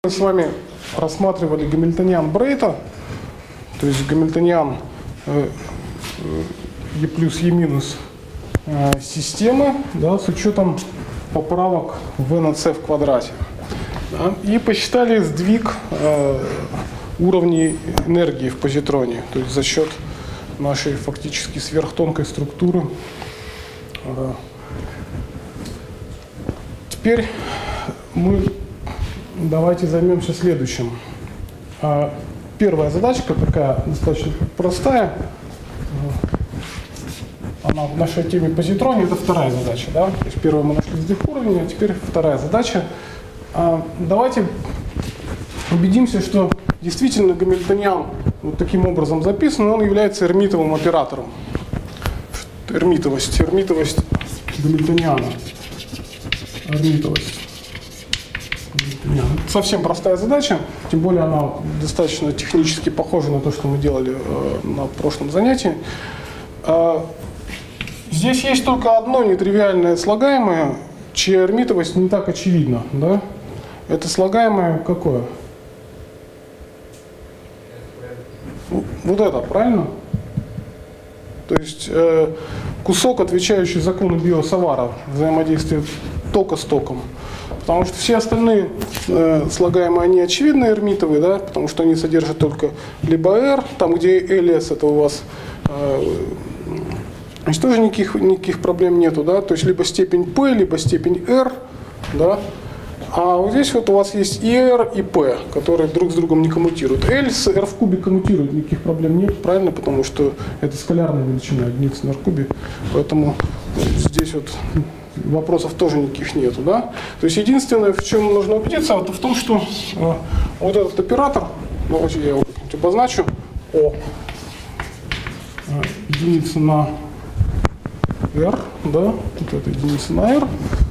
Мы с вами рассматривали гамильтониан Брейта, то есть гамильтониан E плюс E минус системы, да, с учетом поправок V на C в квадрате. Да, и посчитали сдвиг уровней энергии в позитроне, то есть за счет нашей фактически сверхтонкой структуры. Теперь мы давайте займемся следующим. Первая задачка такая достаточно простая. Она в нашей теме позитроне, это вторая задача. Да? То есть первую мы нашли сдвиг уровня, а теперь вторая задача. Давайте убедимся, что действительно гамильтониан вот таким образом записан, он является эрмитовым оператором. Эрмитовость гамильтониана. Эрмитовость. Совсем простая задача, тем более она достаточно технически похожа на то, что мы делали на прошлом занятии. Здесь есть только одно нетривиальное слагаемое, чья эрмитовость не так очевидна. Да? Это слагаемое какое? Вот это, правильно? То есть кусок, отвечающий закону Био-Савара, взаимодействие тока с током. Потому что все остальные слагаемые, они очевидно эрмитовые, да, потому что они содержат только либо R, там где LS, это у вас здесь тоже никаких проблем нету, да, то есть либо степень P, либо степень R, да. А вот здесь вот у вас есть и R, и P, которые друг с другом не коммутируют. L с R в кубе коммутируют, никаких проблем нет, правильно, потому что это скалярная величина, единица на R в кубе, поэтому здесь вот вопросов тоже никаких нету, да. То есть единственное, в чем нужно убедиться, это в том, что вот этот оператор, давайте я его как-нибудь обозначу, O, единица на R, да, вот это единица на R.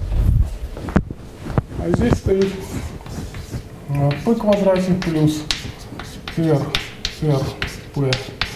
А здесь стоит p квадрате плюс r, p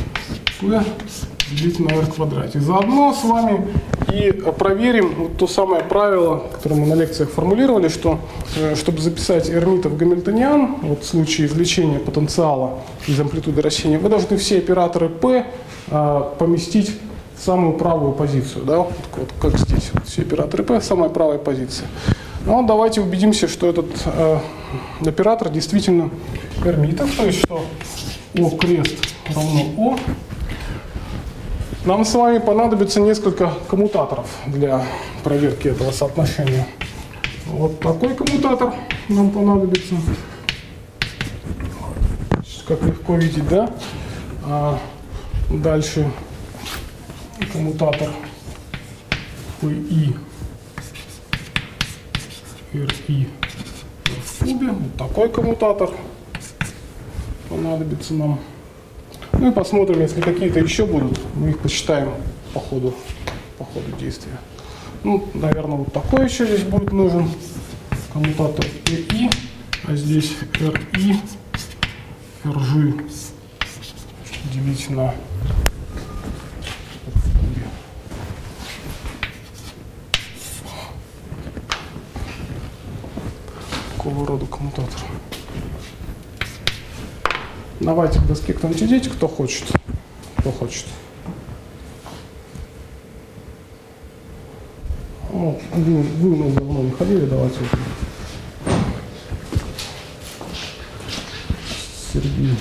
делить на r квадрате. Заодно с вами и проверим вот то самое правило, которое мы на лекциях формулировали, что чтобы записать эрмитов гамильтониан, вот в случае извлечения потенциала из амплитуды вращения, вы должны все операторы p поместить в самую правую позицию. Да? Вот как здесь. Вот все операторы p, самая правая позиция. Ну, давайте убедимся, что этот оператор действительно эрмитов, то есть что O крест равно O. Нам с вами понадобится несколько коммутаторов для проверки этого соотношения. Вот такой коммутатор нам понадобится. Как легко видеть, да? Дальше коммутатор PI. RI в кубе. Вот такой коммутатор понадобится нам. Ну и посмотрим, если какие-то еще будут, мы их посчитаем по ходу действия. Ну, наверное, вот такой еще здесь будет нужен коммутатор PI, а здесь RI, RG делить на какого рода коммутатор. Давайте к доске кто-нибудь идите, кто хочет. Кто хочет. Ну, вы у нас давно не ходили, давайте. Сергей.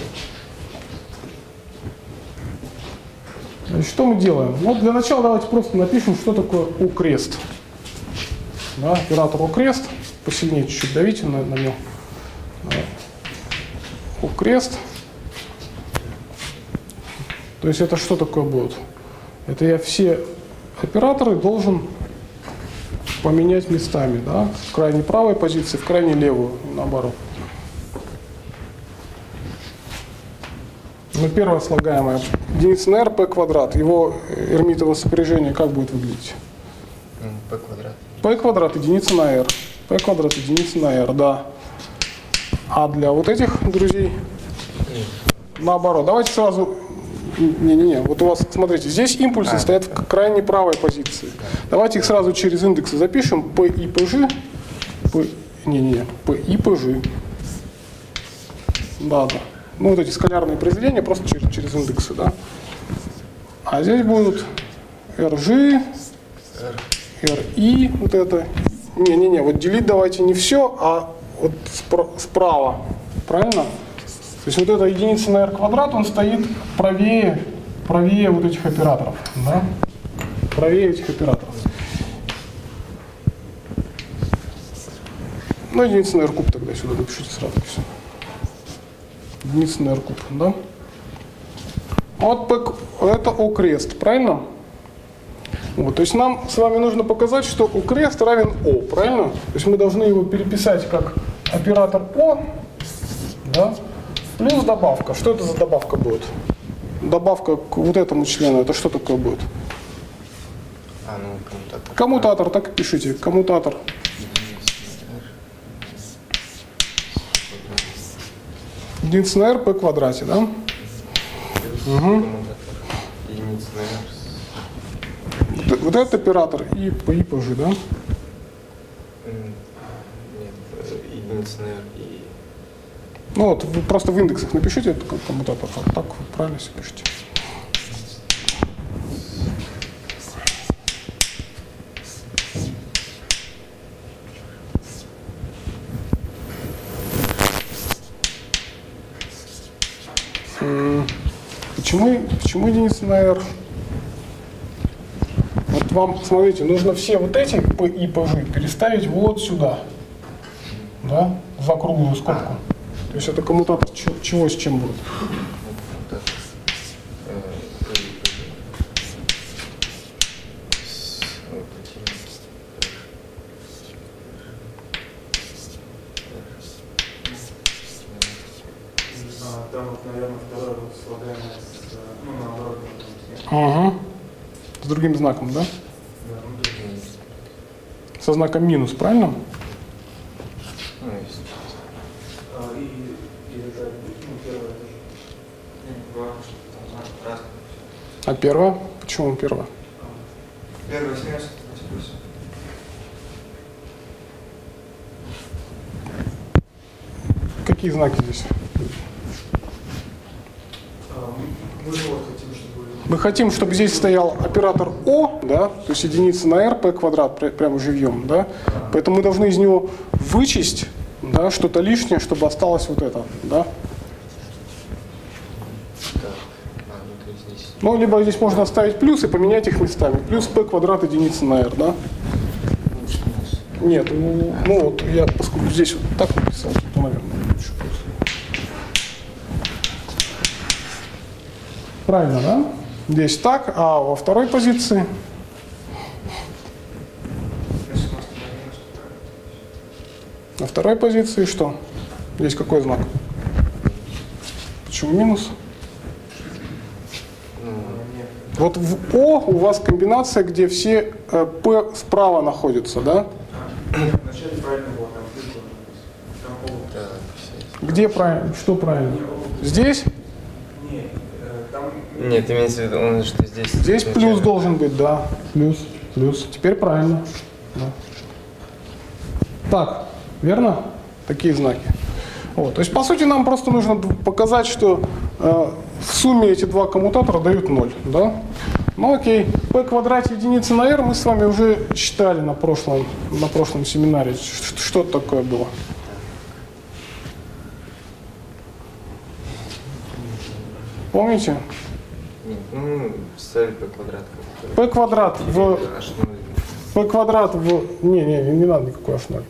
Значит, что мы делаем? Вот для начала давайте просто напишем, что такое O-крест. Да, оператор O-крест. Посильнее чуть-чуть давите на него. O-крест. То есть это что такое будет? Это я все операторы должен поменять местами, да? В крайней правой позиции, в крайней левую, наоборот. Ну, первое слагаемое. Единица на r, p квадрат. Его эрмитовое сопряжение как будет выглядеть? P квадрат. P квадрат единица на r. P квадрат единица на r, да. А для вот этих друзей? Наоборот. Давайте сразу... Не-не-не, вот у вас, смотрите, здесь импульсы стоят в крайней правой позиции. Давайте их сразу через индексы запишем. P и PG. P и PG. Да, да. Ну, вот эти скалярные произведения просто через индексы, да. А здесь будут RG, RI, вот это. Не-не-не, вот делить давайте не все, а вот справа. Правильно? То есть вот эта единица на R квадрат, он стоит правее вот этих операторов. Да? Правее этих операторов. Ну, единица на R куб тогда сюда напишите сразу. Все. Единица на R куб, да? Вот это O крест, правильно? Вот, то есть нам с вами нужно показать, что O крест равен O, правильно? То есть мы должны его переписать как оператор O, да, плюс добавка. Что это за добавка будет? Добавка к вот этому члену, это что такое будет? Коммутатор. Коммутатор, так и пишите. Коммутатор. Единица на R по квадрате, да? Угу. Единица на R. Вот этот оператор и по G, да? Нет, единица на R и... Ну вот, вы просто в индексах напишите это как коммутатор, так вы правильно все пишите. Почему единица на R? Вот вам, смотрите, нужно все вот эти P и PG переставить вот сюда, да, в округлую скобку. То есть это коммутатор чего с чем будет? Там вот, наверное, второе вот слагаемое с, ну, наоборот. Ага. С другим знаком, да? Со знаком минус, правильно? И это, ну, первое тоже. А первое? Почему первое? Первое 17, плюс. Какие знаки здесь? Мы вот хотим, чтобы... Мы хотим, чтобы здесь стоял оператор O, да, то есть единица на R, P квадрат, прямо живьем, да. Поэтому мы должны из него вычесть, да, что-то лишнее, чтобы осталось вот это, да. Ну, либо здесь можно оставить плюс и поменять их местами. Плюс P квадрат единица на R, да. Нет, ну вот я, поскольку здесь вот так написал, то, наверное, еще плюс. Правильно, да? Здесь так, а во второй позиции? На второй позиции что? Здесь какой знак? Почему минус? Вот в О у вас комбинация, где все P справа находятся, да? Вначале правильно было, там плюс было написано. Где правильно? Что правильно? Здесь? Нет, там... Нет, имеется в виду, он, что здесь... Здесь плюс должен быть, да. Плюс. Теперь правильно. Да. Так, верно? Такие знаки. Вот. То есть, по сути, нам просто нужно показать, что в сумме эти два коммутатора дают 0. Да? Ну окей. P квадрат единицы на R мы с вами уже читали на прошлом семинаре. Что это такое было? Помните? Нет, ну, ставить P квадрат. P квадрат в... P квадрат в... Не надо никакой H0.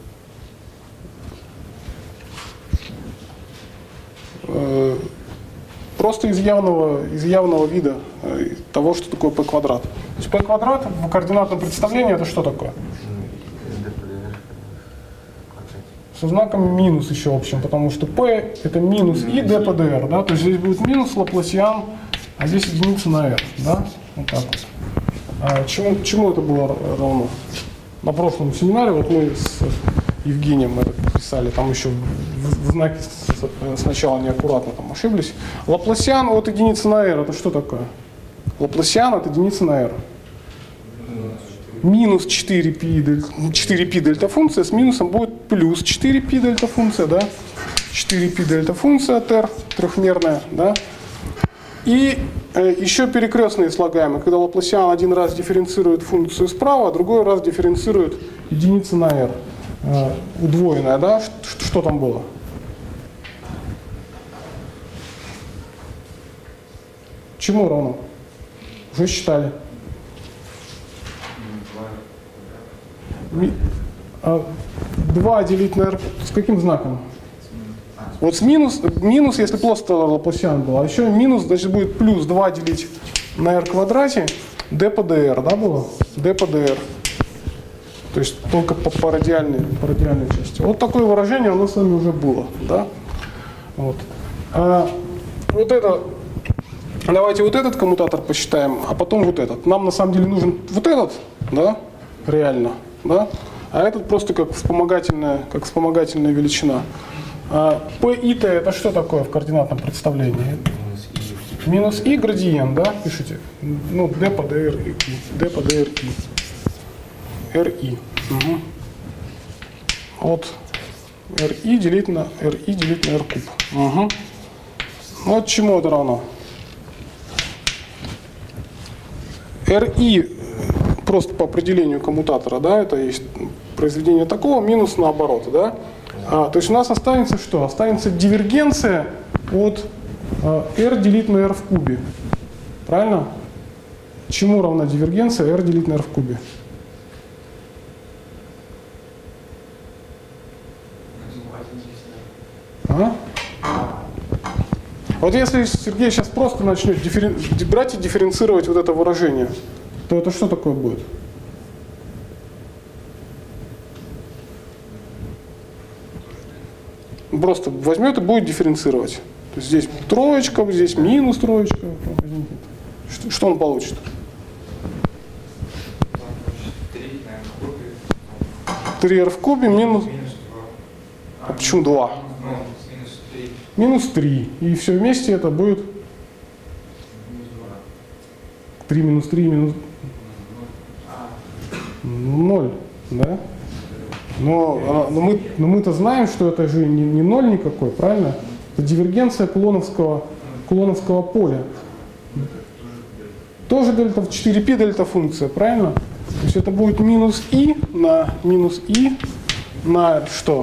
Просто из явного вида того, что такое P квадрат. То есть P квадрат в координатном представлении это что такое? Со знаком минус еще общем, потому что P это минус и d по dr, да? То есть здесь будет минус Лапласиан, а здесь единица на r, да? Вот так вот. А чему это было равно? На прошлом семинаре вот мы с Евгением это писали, там еще в знаке сначала неаккуратно там ошиблись. Лапласиан от единицы на r это что такое? Лапласиан от единицы на r. Минус 4π дельта функция с минусом будет плюс 4π дельта функция, да? 4π дельта функция от R, трехмерная, да? И еще перекрестные слагаемые, когда Лапласиан один раз дифференцирует функцию справа, а другой раз дифференцирует единица на R. Удвоенная, да? Что там было? Чему равно? Уже считали. 2 делить на R с каким знаком? Вот с минус, если просто Лапласиан был, а еще минус, значит, будет плюс 2 делить на R квадрате, d по dr, да, было? d по dr. То есть только по радиальной части. Вот такое выражение у нас с вами уже было, да? Вот. Вот это, давайте вот этот коммутатор посчитаем, а потом вот этот. Нам на самом деле нужен вот этот, да, реально, да? А этот просто как вспомогательная величина. Пи-то это что такое в координатном представлении? Минус и градиент, да, пишите? Ну, d по dr, d по dr, ri. Угу. Вот ri делить на r куб. Угу. Вот чему это равно? ri просто по определению коммутатора, да, это есть произведение такого, минус наоборот, да? То есть у нас останется что? Останется дивергенция от r делить на r в кубе. Правильно? Чему равна дивергенция r делить на r в кубе? Вот если Сергей сейчас просто начнет брать и дифференцировать вот это выражение, то это что такое будет? Просто возьмет и будет дифференцировать. То есть здесь троечка, здесь минус троечка. Что он получит? 3r в кубе минус... А почему 2? Минус 3. И все вместе это будет 3 минус 3 минус 0. Да? Но мы-то знаем, что это же не ноль никакой, правильно? Это дивергенция кулоновского поля. Тоже дельта, 4π дельта функция, правильно? То есть это будет минус и на что?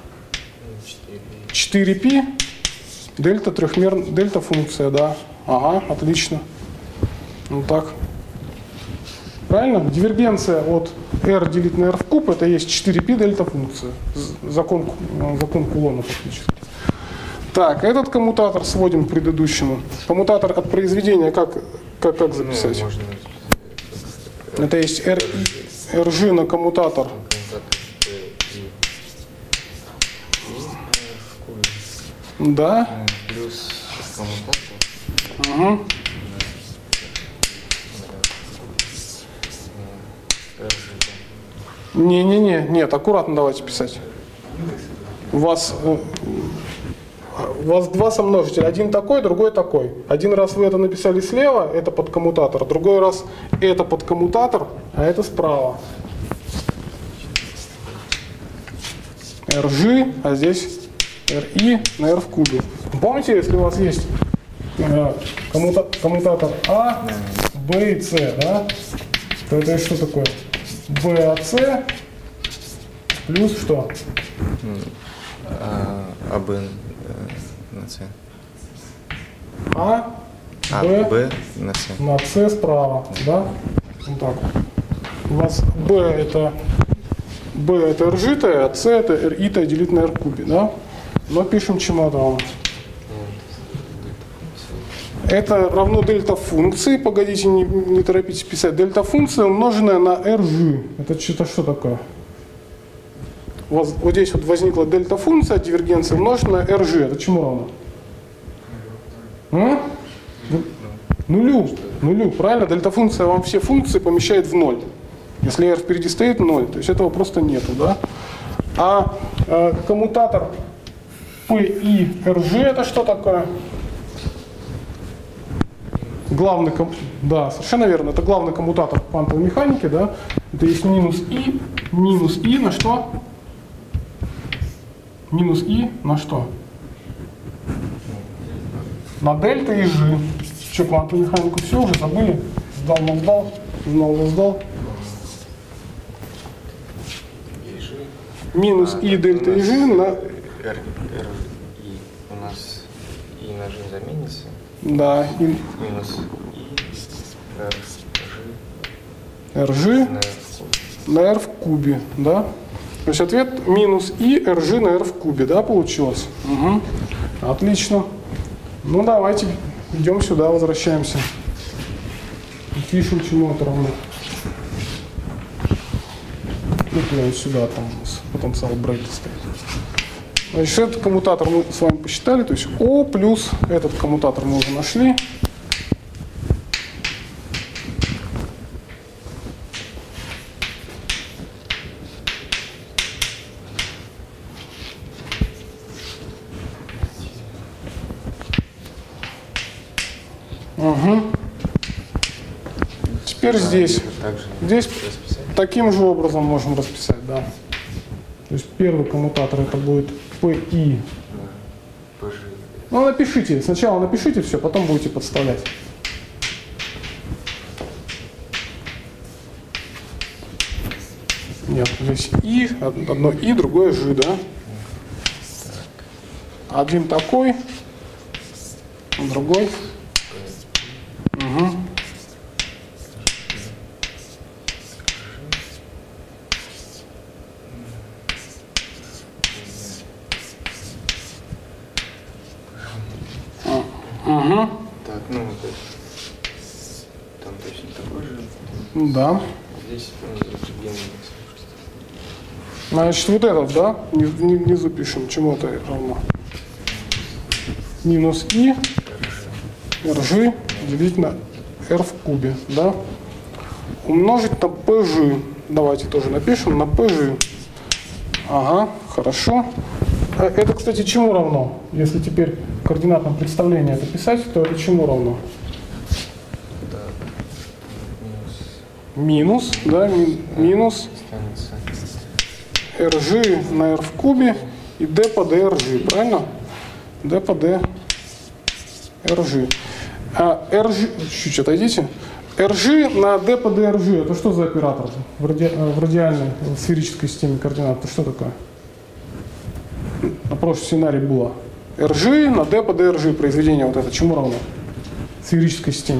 4π дельта дельта функция, да. Ага, отлично. Вот так. Правильно? Дивергенция от r делить на r в куб, это есть 4π дельта функция. Закон Кулона фактически. Так, этот коммутатор сводим к предыдущему. Коммутатор от произведения как записать? Это есть rg на коммутатор. Да. Плюс коммутатор. Угу. Нет, аккуратно давайте писать. У вас два сомножителя. Один такой, другой такой. Один раз вы это написали слева, это под коммутатор. Другой раз это под коммутатор, а это справа. RG, а здесь RI на R в кубе. Помните, если у вас есть коммутатор А, Б и С, да? То это что такое? BAC плюс что? АБ на С. Б на С. На С справа, да? Вот так. У вас B это RG, а С это RI делить на R кубе, да? Но пишем чему это равно. Это равно дельта функции, погодите, не торопитесь писать, дельта функция умноженная на RG. Это что такое? У вас вот здесь вот возникла дельта функция, дивергенция умноженная на RG. Это чему равно? Нулю, правильно? Дельта функция вам все функции помещает в 0. Если R впереди стоит 0, то есть этого просто нету, да? А коммутатор PI RG это что такое? Да, совершенно верно. Это главный коммутатор квантовой механики, да? Это есть минус и на что? Минус и на что? на дельта и g. Что, квантовую механику все уже забыли? Сдал, но сдал, знал, но сдал. Минус и дельта и g на... R, и у нас и на g заменится. Да, и Минус и rg на на r в кубе, да? То есть ответ минус и rg на r в кубе, да, получилось? Угу. Отлично. Ну давайте идем сюда, возвращаемся. И пишем, чему это равно. Ну, прямо сюда, там у нас потенциал брейка стоит. Значит, этот коммутатор мы с вами посчитали, то есть O плюс этот коммутатор мы уже нашли. Угу. Теперь здесь таким же образом можем расписать, да. То есть первый коммутатор это будет PI. Ну напишите, сначала напишите все, потом будете подставлять. Нет, здесь И, одно И, другое Ж, да? Один такой, другой. Угу. Угу. Так, ну вот это. Там точно такой же. Да. Здесь генный. Значит, вот этот, да? Внизу пишем, чему это равно. Минус И, RG делить на R в кубе, да? Умножить на PG. Давайте тоже напишем на PG. Ага, хорошо. Это, кстати, чему равно? Если теперь в координатном представлении это писать, то это чему равно? Минус, да, минус RG на R в кубе и D по DRG, правильно? D по DRG. А RG, чуть-чуть отойдите. RG на D по DRG, это что за оператор в радиальной в сферической системе координат? Это что такое? На прошлом сценарии было. RG на D по DRG, произведение вот это, чему равно? В сферической системе.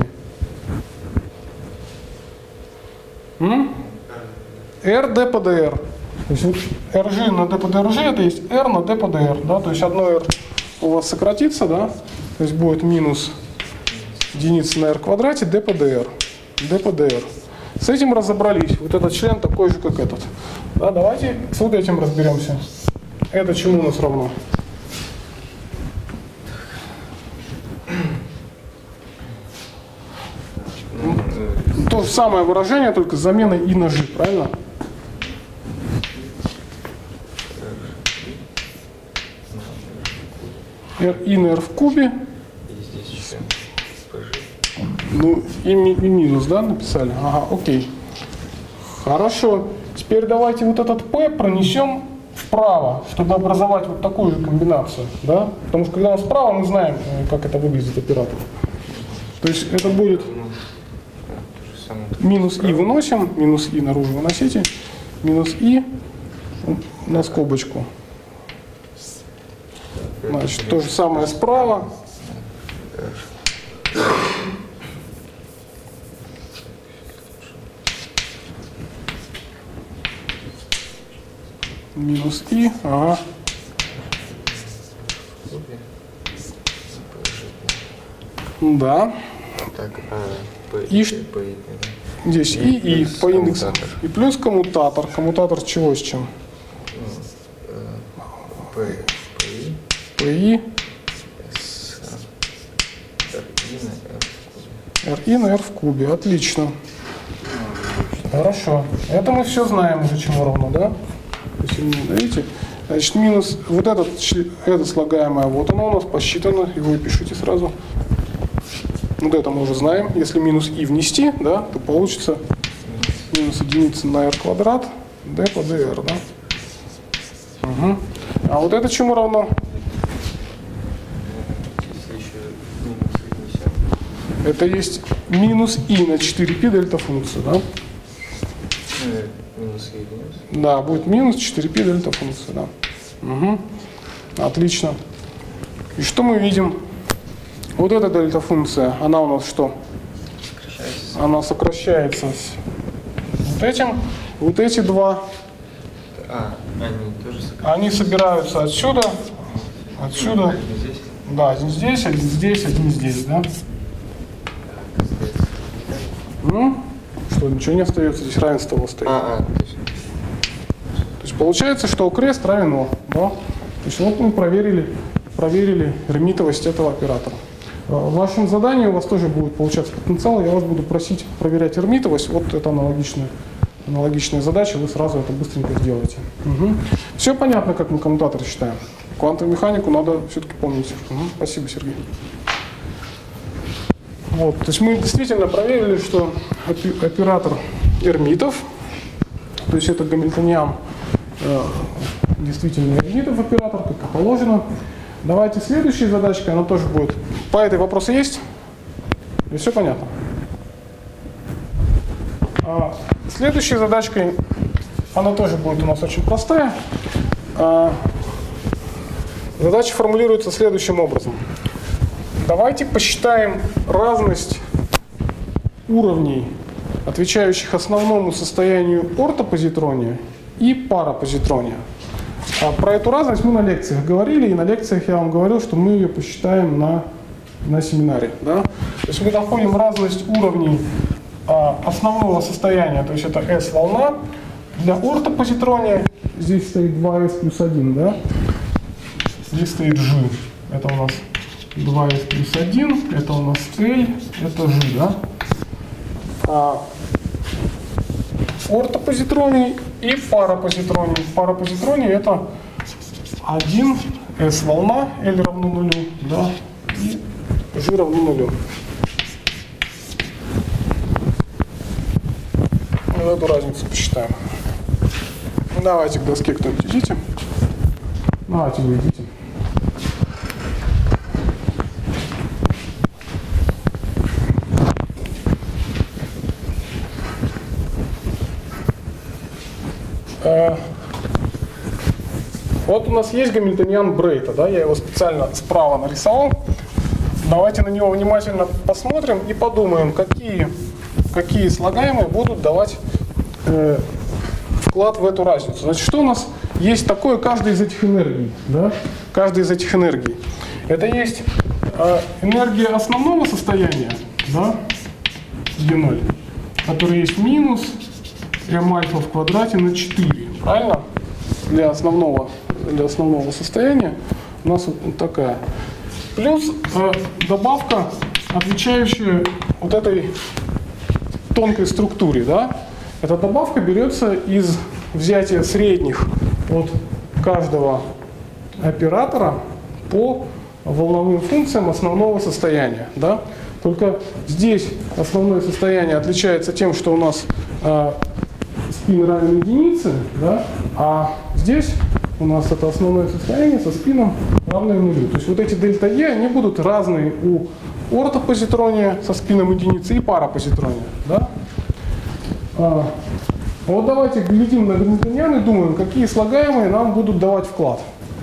R, D по DR. То есть вот RG на D по DRG это есть R на D по DR. Да? То есть одно R у вас сократится, да? То есть будет минус единица на R квадрате D по DR. D по DR. С этим разобрались. Вот этот член такой же, как этот. Да, давайте с вот этим разберемся. Это чему у нас равно? То же самое выражение, только с заменой И на Ж, правильно? И на R в кубе. И здесь еще PG. Ну, и минус, да, написали? Ага, окей. Хорошо. Теперь давайте вот этот P пронесем вправо, чтобы образовать вот такую же комбинацию, да? Потому что когда он справа, мы знаем, как это выглядит оператор. То есть это будет минус И выносим, минус И наружу выносите, минус И на скобочку. Значит, то же самое справа. Минус И, ага. Да. Так, И здесь И по индексу. И плюс коммутатор. Коммутатор чего с чем? PI. RI на R в кубе. Отлично. Хорошо. Это мы все знаем уже, чему равно, да? Видите? Значит, минус вот это слагаемое, вот оно у нас посчитано, его и пишите сразу. Вот это мы уже знаем. Если минус И внести, да, то получится минус единица на R квадрат, D по DR, да? Угу. А вот это чему равно? Если еще это есть минус и на 4π дельта функцию, да? Минус и минус. Да, будет минус 4π дельта функция, да. Угу. Отлично. И что мы видим? Вот эта дельта функция, она у нас что? Сокращается. Она сокращается с вот этим. Вот эти два, Они тоже сокращаются. они собираются отсюда, отсюда. Один здесь. Да, один здесь, один здесь, да? Ну, что, ничего не остается, здесь равенство у вас стоит. То есть получается, что крест равен О, да? То есть вот мы проверили эрмитовость этого оператора. В вашем задании у вас тоже будет получаться потенциал, я вас буду просить проверять эрмитовость, вот это аналогичная задача, вы сразу это быстренько сделаете. Угу. Все понятно, как мы коммутатор считаем. Квантовую механику надо все-таки помнить. Угу. Спасибо, Сергей. Вот, то есть мы действительно проверили, что оператор эрмитов, то есть это гамильтониан, действительно эрмитов оператор, как и положено. Давайте следующей задачкой, она тоже будет. По этой вопросы есть? И все понятно? Следующей задачкой, она тоже будет у нас очень простая. Задача формулируется следующим образом. Давайте посчитаем разность уровней, отвечающих основному состоянию ортопозитрония и парапозитрония. Про эту разность мы на лекциях говорили, и на лекциях я вам говорил, что мы ее посчитаем на семинаре. Да? То есть мы находим разность уровней основного состояния, то есть это S-волна. Для ортопозитрония здесь стоит 2S плюс 1, да? Здесь стоит G. Это у нас 2S плюс 1, это у нас L, это G, да? Ортопозитроний и парапозитроний. Парапозитроний это 1 S-волна, L равно 0, да? И G равно 0. Вот эту разницу посчитаем. Давайте к доске кто-нибудь идите. Давайте вы идите. Вот у нас есть гамильтониан Брейта, да, я его специально справа нарисовал. Давайте на него внимательно посмотрим и подумаем, какие слагаемые будут давать вклад в эту разницу. Значит, что у нас есть такое каждая из этих энергий? Да? Каждая из этих энергий. Это есть энергия основного состояния, да, E0, которая есть минус m альфа в квадрате на 4. Правильно? Для основного состояния у нас вот такая. Плюс добавка, отвечающая вот этой тонкой структуре. Да? Эта добавка берется из взятия средних от каждого оператора по волновым функциям основного состояния. Да? Только здесь основное состояние отличается тем, что у нас спин равен единице, да? А здесь у нас это основное состояние со спином равным нулю. То есть вот эти дельта Е, они будут разные у ортопозитрония со спином единицы и парапозитрония. Да? Вот давайте глядим на гамильтониан и думаем, какие слагаемые нам будут давать вклад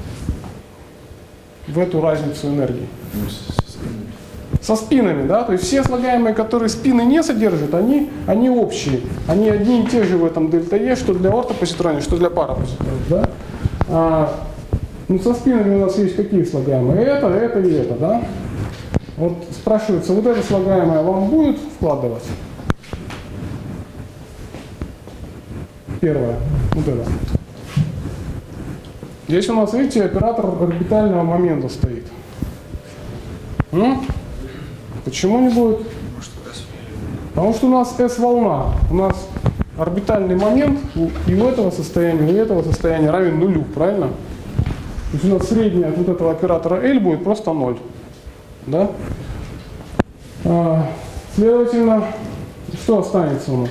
в эту разницу энергии. Со спинами, да, то есть все слагаемые, которые спины не содержат, они общие. Они одни и те же в этом дельта Е, что для ортопозитрония, что для парапозитрония. Да? Ну, со спинами у нас есть какие слагаемые? Это и это, да? Вот спрашивается, вот это слагаемое вам будет вкладывать? Первое. Вот это. Здесь у нас, видите, оператор орбитального момента стоит. Почему не будет? Потому что у нас S-волна. У нас орбитальный момент и у этого состояния равен нулю, правильно? То есть у нас средняя от вот этого оператора L будет просто 0. Да? Следовательно, что останется у нас?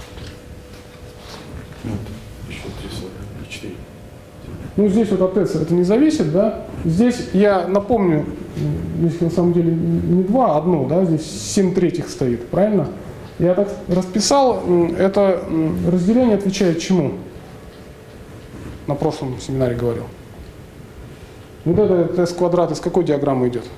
Еще 4. Ну, здесь вот от S это не зависит, да? Здесь, я напомню, здесь на самом деле не 2, а 1, да, здесь 7/3 стоит, правильно? Я так расписал, это разделение отвечает чему? На прошлом семинаре говорил. Вот это s квадрат из какой диаграммы идет?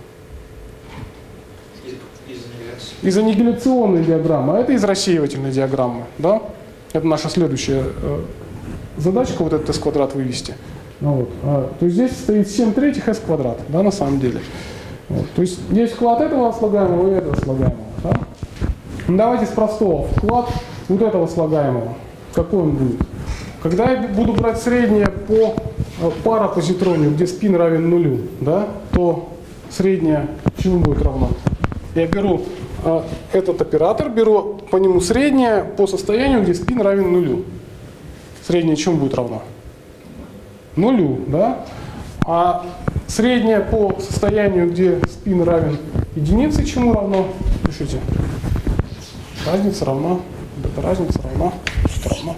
Из аннигиляционной диаграммы, а это из рассеивательной диаграммы, да? Это наша следующая задачка, вот этот s квадрат вывести. Вот. То есть здесь стоит 7/3 s квадрат, да, на самом деле. Вот. То есть есть вклад этого слагаемого и этого слагаемого. Да? Давайте с простого. Вклад вот этого слагаемого. Какой он будет? Когда я буду брать среднее по парапозитронию, где спин равен нулю, да, то среднее чему будет равно? Я беру этот оператор, беру по нему среднее по состоянию, где спин равен нулю. Среднее чему будет равно? Нулю, да? А среднее по состоянию, где спин равен единице, чему равно? Пишите. Разница равна. Это разница равна. Что равно?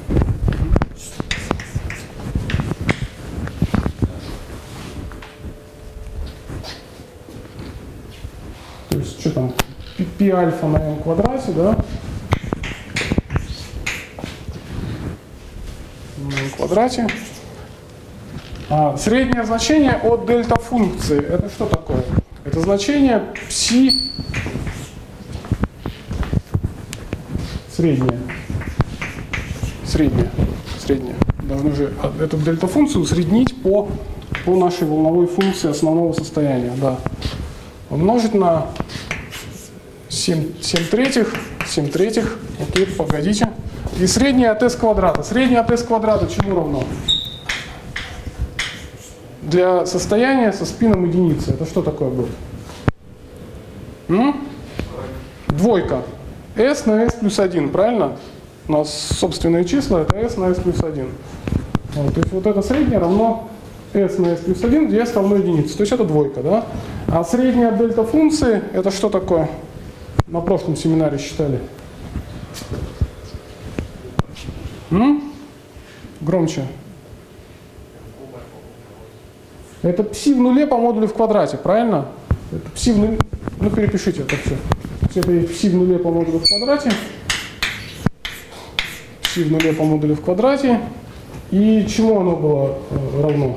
То есть что там? Пи альфа на m квадрате, да? На m квадрате. Среднее значение от дельта функции. Это что такое? Это значение пси среднее. Среднее. Должны же эту дельта функцию усреднить по нашей волновой функции основного состояния. Да. Умножить на 7/3. Окей, погодите. И среднее от s квадрата. Среднее от s квадрата чему равно? Для состояния со спином единицы. Это что такое будет? Двойка. S на s плюс 1, правильно? У нас собственные числа это s на s плюс 1. Вот, то есть вот это среднее равно s на s плюс 1, где s равно единице. То есть это двойка, да? А средняя от дельта функции это что такое? На прошлом семинаре считали. Громче. Это пси в нуле по модулю в квадрате, правильно? Это пси в нуле. Ну перепишите это все. Это есть пси в нуле по модулю в квадрате. Пси в нуле по модулю в квадрате. И чему оно было равно?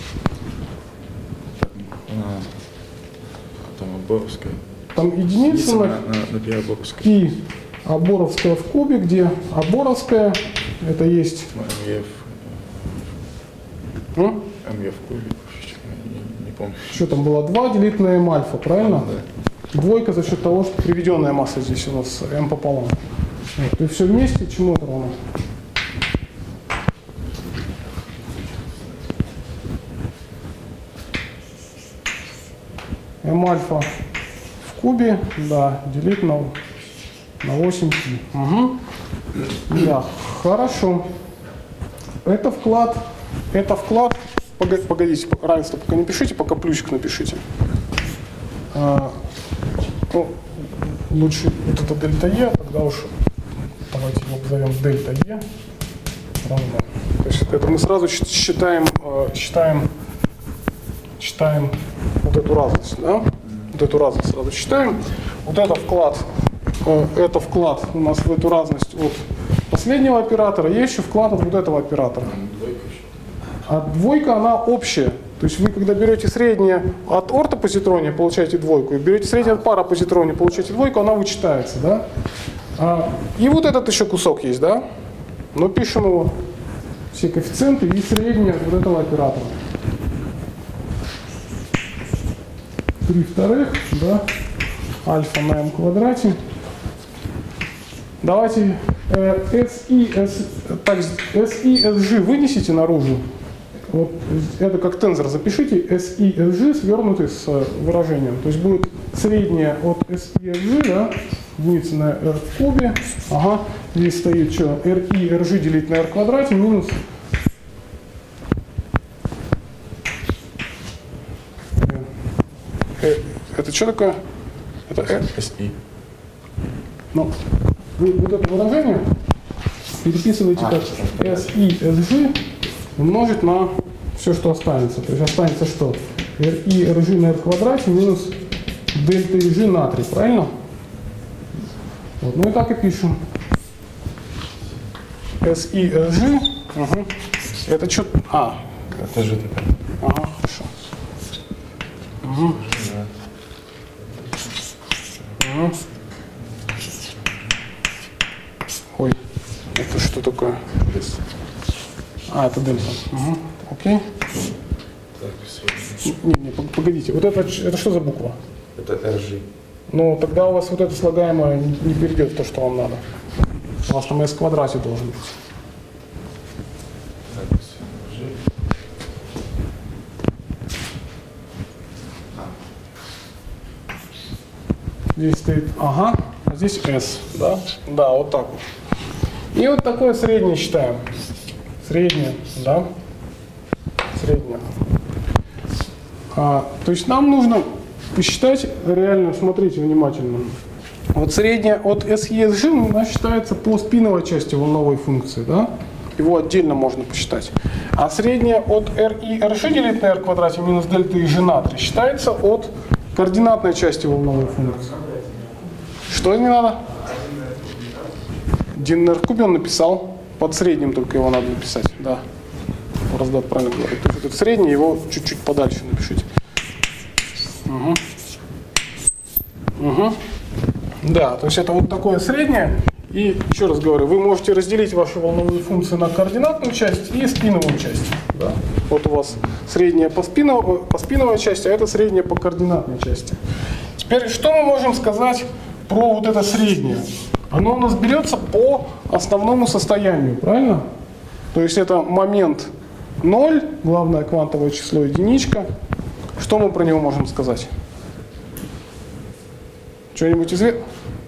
Там Боровская. Там единица на пи Боровская. Пи Боровская в кубе, где Боровская это есть МЕ в кубе. Не помню. Что там было? 2 делить на m альфа, правильно? Да. Двойка за счет того, что приведенная масса здесь у нас m пополам. Вот. И все вместе чему это равно? m альфа в кубе, да, делить на 8π. Угу. Да, хорошо. Это вклад. Погодите, равенство пока не пишите, пока плюсик напишите. Лучше вот это дельта Е, тогда уж давайте его назовем дельта Е равно. То есть это мы сразу считаем вот эту разность, да? Вот эту разность сразу считаем. Вот это вклад у нас в эту разность от последнего оператора, есть еще вклад от вот этого оператора. А двойка, она общая. То есть вы, когда берете среднее от ортопозитрония, получаете двойку, и берете среднее от парапозитрония, получаете двойку, она вычитается, да? И вот этот еще кусок есть, да? Но пишем его, все коэффициенты и среднее от вот этого оператора. 3/2, да? Альфа на m квадрате. Давайте SI, SG вынесите наружу. Вот это как тензор запишите, SI, SG свернутый с выражением. То есть будет среднее от SI, SG, да, единица на R в кубе. Ага, здесь стоит что? RI, RG делить на R квадрате минус это что такое? Это SI. Ну, вы вот это выражение переписываете как SI, SG умножить на все, что останется. То есть останется что? RI RG на R квадрате минус дельта EG на 3, правильно? Вот, ну и так и пишем. SI RG. Угу. Это что? Это же такая. Ага, хорошо. Угу. Угу. Ой, это что такое? Это дельта. Угу. Окей. Не, погодите, вот это что за буква? Это RG. Ну, тогда у вас вот это слагаемое не перейдет в то, что вам надо. У вас там S в квадрате должен быть. Здесь стоит а здесь S, да? Да, вот так вот. И вот такое среднее считаем. Среднее, да? Среднее. То есть нам нужно посчитать реально, смотрите внимательно. Вот среднее от SESG у нас считается по спиновой части волновой функции, да? Его отдельно можно посчитать. А среднее от RI RG делить на R квадрате минус дельта EG на 3 считается от координатной части волновой функции. Что не надо? 1 R в кубе он написал. Под средним только его надо написать. Да. Раздат правильно говорит. То есть этот средний, его чуть-чуть подальше напишите. Угу. Угу. Да, то есть это вот такое среднее. И еще раз говорю, вы можете разделить ваши волновые функции на координатную часть и спиновую часть. Да? Вот у вас средняя по спиновой части, а это средняя по координатной части. Теперь что мы можем сказать про вот это среднее? Оно у нас берется по основному состоянию, правильно? То есть это момент 0, главное квантовое число единичка. Что мы про него можем сказать? Что-нибудь известно?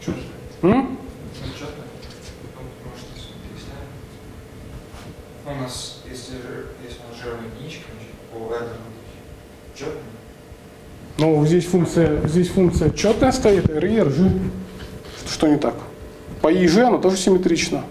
У нас, если он жирная единичка, по R четный. Ну, здесь функция четная стоит, RI, RG. Что не так? По EG она тоже симметрична.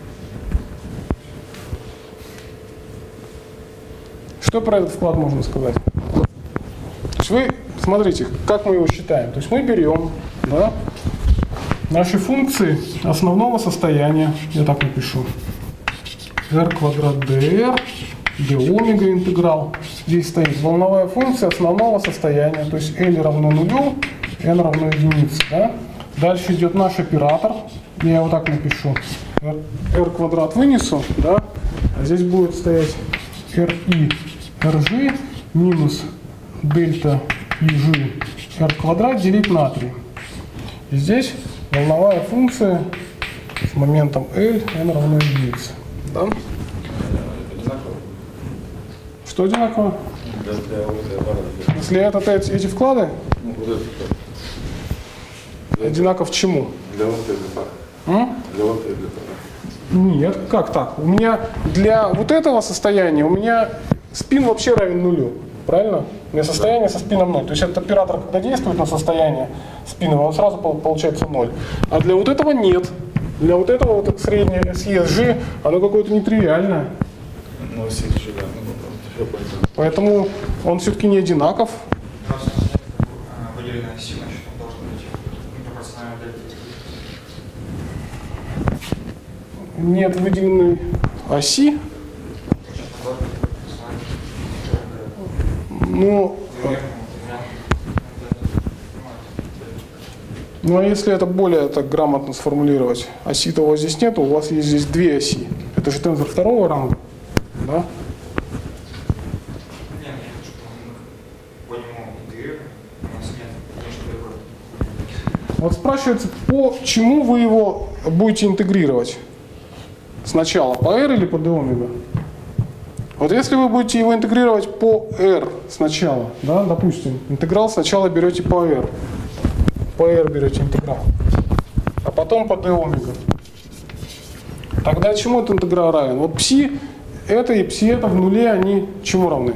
Что про этот вклад можно сказать? То есть вы, смотрите, как мы его считаем. То есть мы берем, да, наши функции основного состояния, я так напишу, R квадрат dr, d омега интеграл. Здесь стоит волновая функция основного состояния, то есть L равно нулю, n равно единице. Да? Дальше идет наш оператор, я его так напишу, R квадрат вынесу, да? А здесь будет стоять RI RG минус дельта EG R квадрат делить на 3. И здесь волновая функция с моментом L, n равно единице. Да? Что одинаково? Если это эти вклады? Одинаково чему? Для вот этого. Для вот этого. Нет, как так? У меня для вот этого состояния, у меня спин вообще равен нулю. Правильно? У меня состояние со спином 0. То есть этот оператор, когда действует на состояние спинового, он сразу получается 0. А для вот этого нет. Для вот этого вот среднее SESG, оно какое-то нетривиальное. Ну, SESG, да. Ну, поэтому он все-таки не одинаков. Раз у нас нет выделенной оси, значит он должен быть пропорционально дельте. Нет выделенной оси. Ну а если это более так грамотно сформулировать, оси-то у вас здесь нет, у вас есть здесь две оси. Это же тензор второго ранга, да? Нет, что по нему интегрируем, у нас нет внешнего. Вот спрашивается, по чему вы его будете интегрировать? Сначала по R или по d омега? Вот если вы будете его интегрировать по R сначала, да, допустим, интеграл сначала берете по R. По R берете интеграл, а потом по d омега. Тогда чему этот интеграл равен? Вот пси это и пси это в нуле, они чему равны?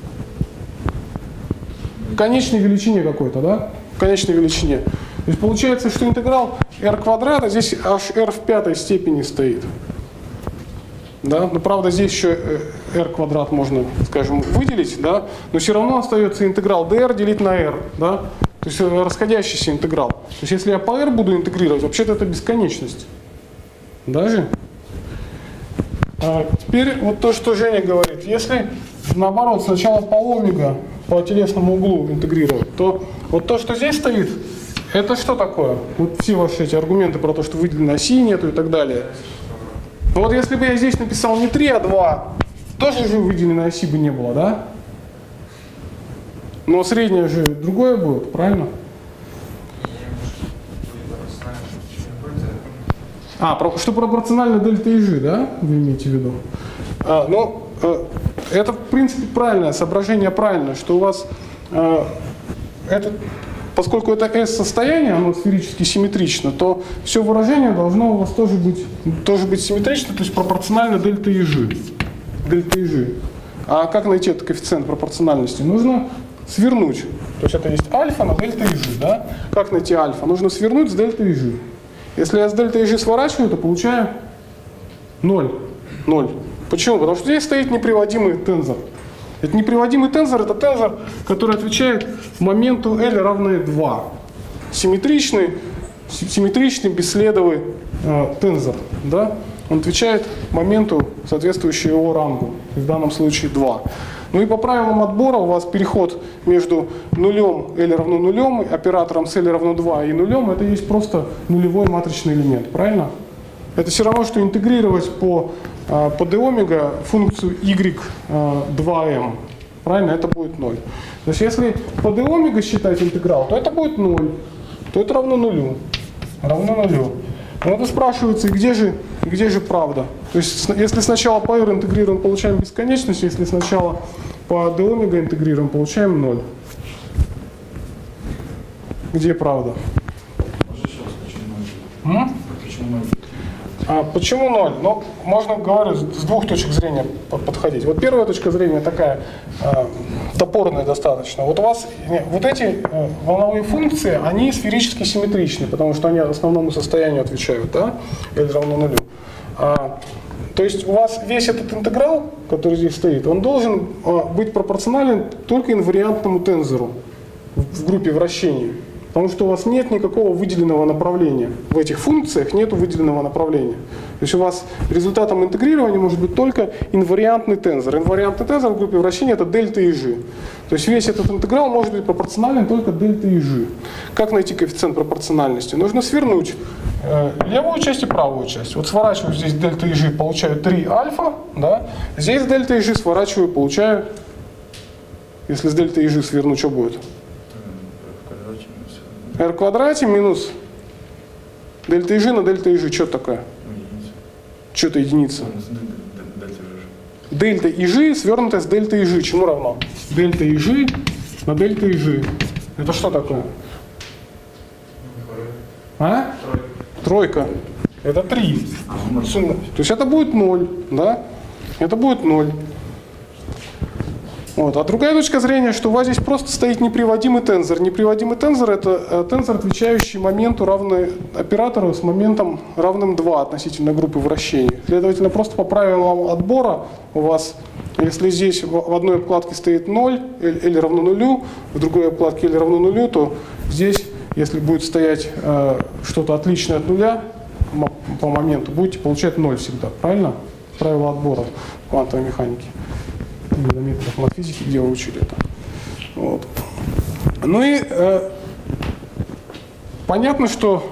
Конечной величине какой-то, да? Конечной величине. То есть получается, что интеграл r квадрата здесь аж r в пятой степени стоит. Да? Но правда здесь еще r квадрат можно, скажем, выделить, да? Но все равно остается интеграл dr делить на r. Да? То есть расходящийся интеграл. То есть если я по r буду интегрировать, вообще-то это бесконечность. Даже? Теперь вот то, что Женя говорит. Если наоборот сначала по омега, по телесному углу интегрировать, то вот то, что здесь стоит, это что такое? Вот все ваши эти аргументы про то, что выделенной оси нету и так далее. Вот если бы я здесь написал не 3, а 2, тоже же выделенной оси бы не было, да? Но среднее же другое будет, правильно? Что пропорционально дельта и g, да? Вы имеете в виду? Это, в принципе, правильное соображение, правильно, что у вас поскольку это S-состояние, оно сферически симметрично, то все выражение должно у вас тоже быть симметрично, то есть пропорционально дельта и g. Дельта и g. А как найти этот коэффициент пропорциональности? Нужно свернуть. То есть это есть альфа на дельта и g, да? Как найти альфа? Нужно свернуть с дельта и g. Если я с дельта и g сворачиваю, то получаю 0. 0. Почему? Потому что здесь стоит неприводимый тензор. Это неприводимый тензор, это тензор, который отвечает моменту L равное 2. Симметричный бесследовый тензор. Да? Он отвечает моменту, соответствующему его рангу. В данном случае 2. Ну и по правилам отбора у вас переход между нулем L равно нулем, оператором с L равно 2 и нулем, это есть просто нулевой матричный элемент. Правильно? Это все равно, что интегрировать по d омега функцию y2m. Правильно? Это будет 0. То есть если по d омега считать интеграл, то это будет 0. То это равно нулю. Равно нулю. Но это спрашивается, где же правда? То есть если сначала по r интегрируем, получаем бесконечность, если сначала по d омега интегрируем, получаем 0. Где правда? Почему 0? Ну, можно, говорю, с двух точек зрения подходить. Вот первая точка зрения такая топорная достаточно. Вот у вас вот эти волновые функции, они сферически симметричны, потому что они основному состоянию отвечают, да? L равно нулю. То есть у вас весь этот интеграл, который здесь стоит, он должен быть пропорционален только инвариантному тензору в группе вращений. Потому что у вас нет никакого выделенного направления. В этих функциях нет выделенного направления. То есть у вас результатом интегрирования может быть только инвариантный тензор. Инвариантный тензор в группе вращения это дельта и g. То есть весь этот интеграл может быть пропорционален только дельта и g. Как найти коэффициент пропорциональности? Нужно свернуть левую часть и правую часть. Вот сворачиваю здесь дельта и g, получаю 3 альфа. Да? Здесь дельта и g сворачиваю, получаю, если с дельта и g сверну, что будет? R в квадрате минус дельта и g на дельта и g. Что такое? Что это единица? Дельта и g свернутое с дельта и g. Чему равно? Дельта и g на дельта и g. Это что такое? А? Тройка. Это 3. То есть это будет 0. Да? Это будет 0. Вот. А другая точка зрения, что у вас здесь просто стоит неприводимый тензор. Неприводимый тензор – это тензор, отвечающий моменту, равный оператору с моментом равным 2 относительно группы вращений. Следовательно, просто по правилам отбора у вас, если здесь в одной обкладке стоит 0, L равно нулю, в другой обкладке L равно нулю, то здесь, если будет стоять что-то отличное от нуля по моменту, будете получать 0 всегда. Правильно? Правило отбора квантовой механики. На методах матфизики, где вы учили это. Вот. Ну и понятно, что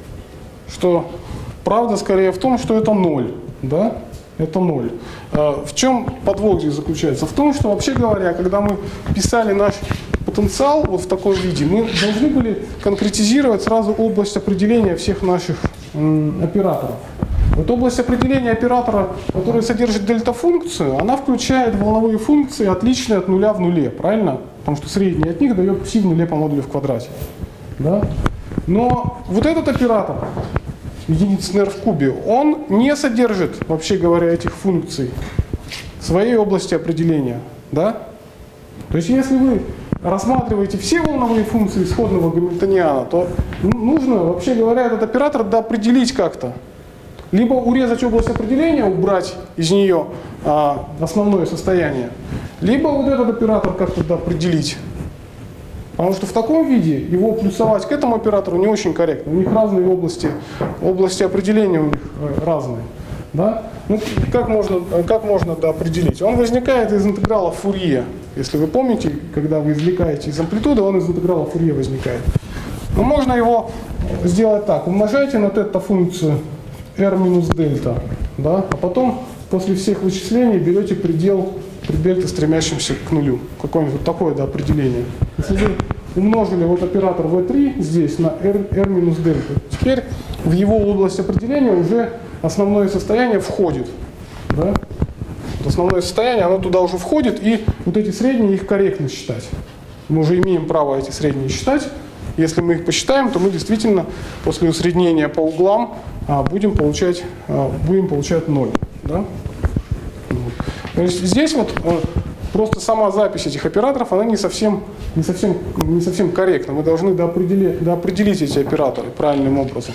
правда скорее в том, что это 0. Да? Это 0. В чем подвох здесь заключается? В том, что, вообще говоря, когда мы писали наш потенциал вот в таком виде, мы должны были конкретизировать сразу область определения всех наших операторов. Вот область определения оператора, который содержит дельта-функцию, она включает волновые функции, отличные от нуля в нуле, правильно? Потому что средний от них дает пси в нуле по модулю в квадрате. Да? Но вот этот оператор, единица НР в кубе, он не содержит, вообще говоря, этих функций в своей области определения. Да? То есть если вы рассматриваете все волновые функции исходного гамильтониана, то нужно, вообще говоря, этот оператор доопределить как-то. Либо урезать область определения, убрать из нее основное состояние, либо вот этот оператор как-то определить. Потому что в таком виде его плюсовать к этому оператору не очень корректно. У них разные области определения у них разные. Да? Ну, как можно определить? Он возникает из интеграла Фурье. Если вы помните, когда вы извлекаете из амплитуды, он из интеграла Фурье возникает. Но можно его сделать так. Умножайте на тета-функцию r минус дельта. Да? А потом после всех вычислений берете предел при дельта, стремящимся к нулю. Какое-нибудь такое определение. Если вы умножили вот оператор v3 здесь на r минус дельта, теперь в его область определения уже основное состояние входит. Да? Основное состояние, оно туда уже входит, и вот эти средние, их корректно считать. Мы уже имеем право эти средние считать. Если мы их посчитаем, то мы действительно после усреднения по углам будем получать 0. Да? Вот. То есть здесь вот просто сама запись этих операторов, она не совсем корректна. Мы должны доопределить эти операторы правильным образом.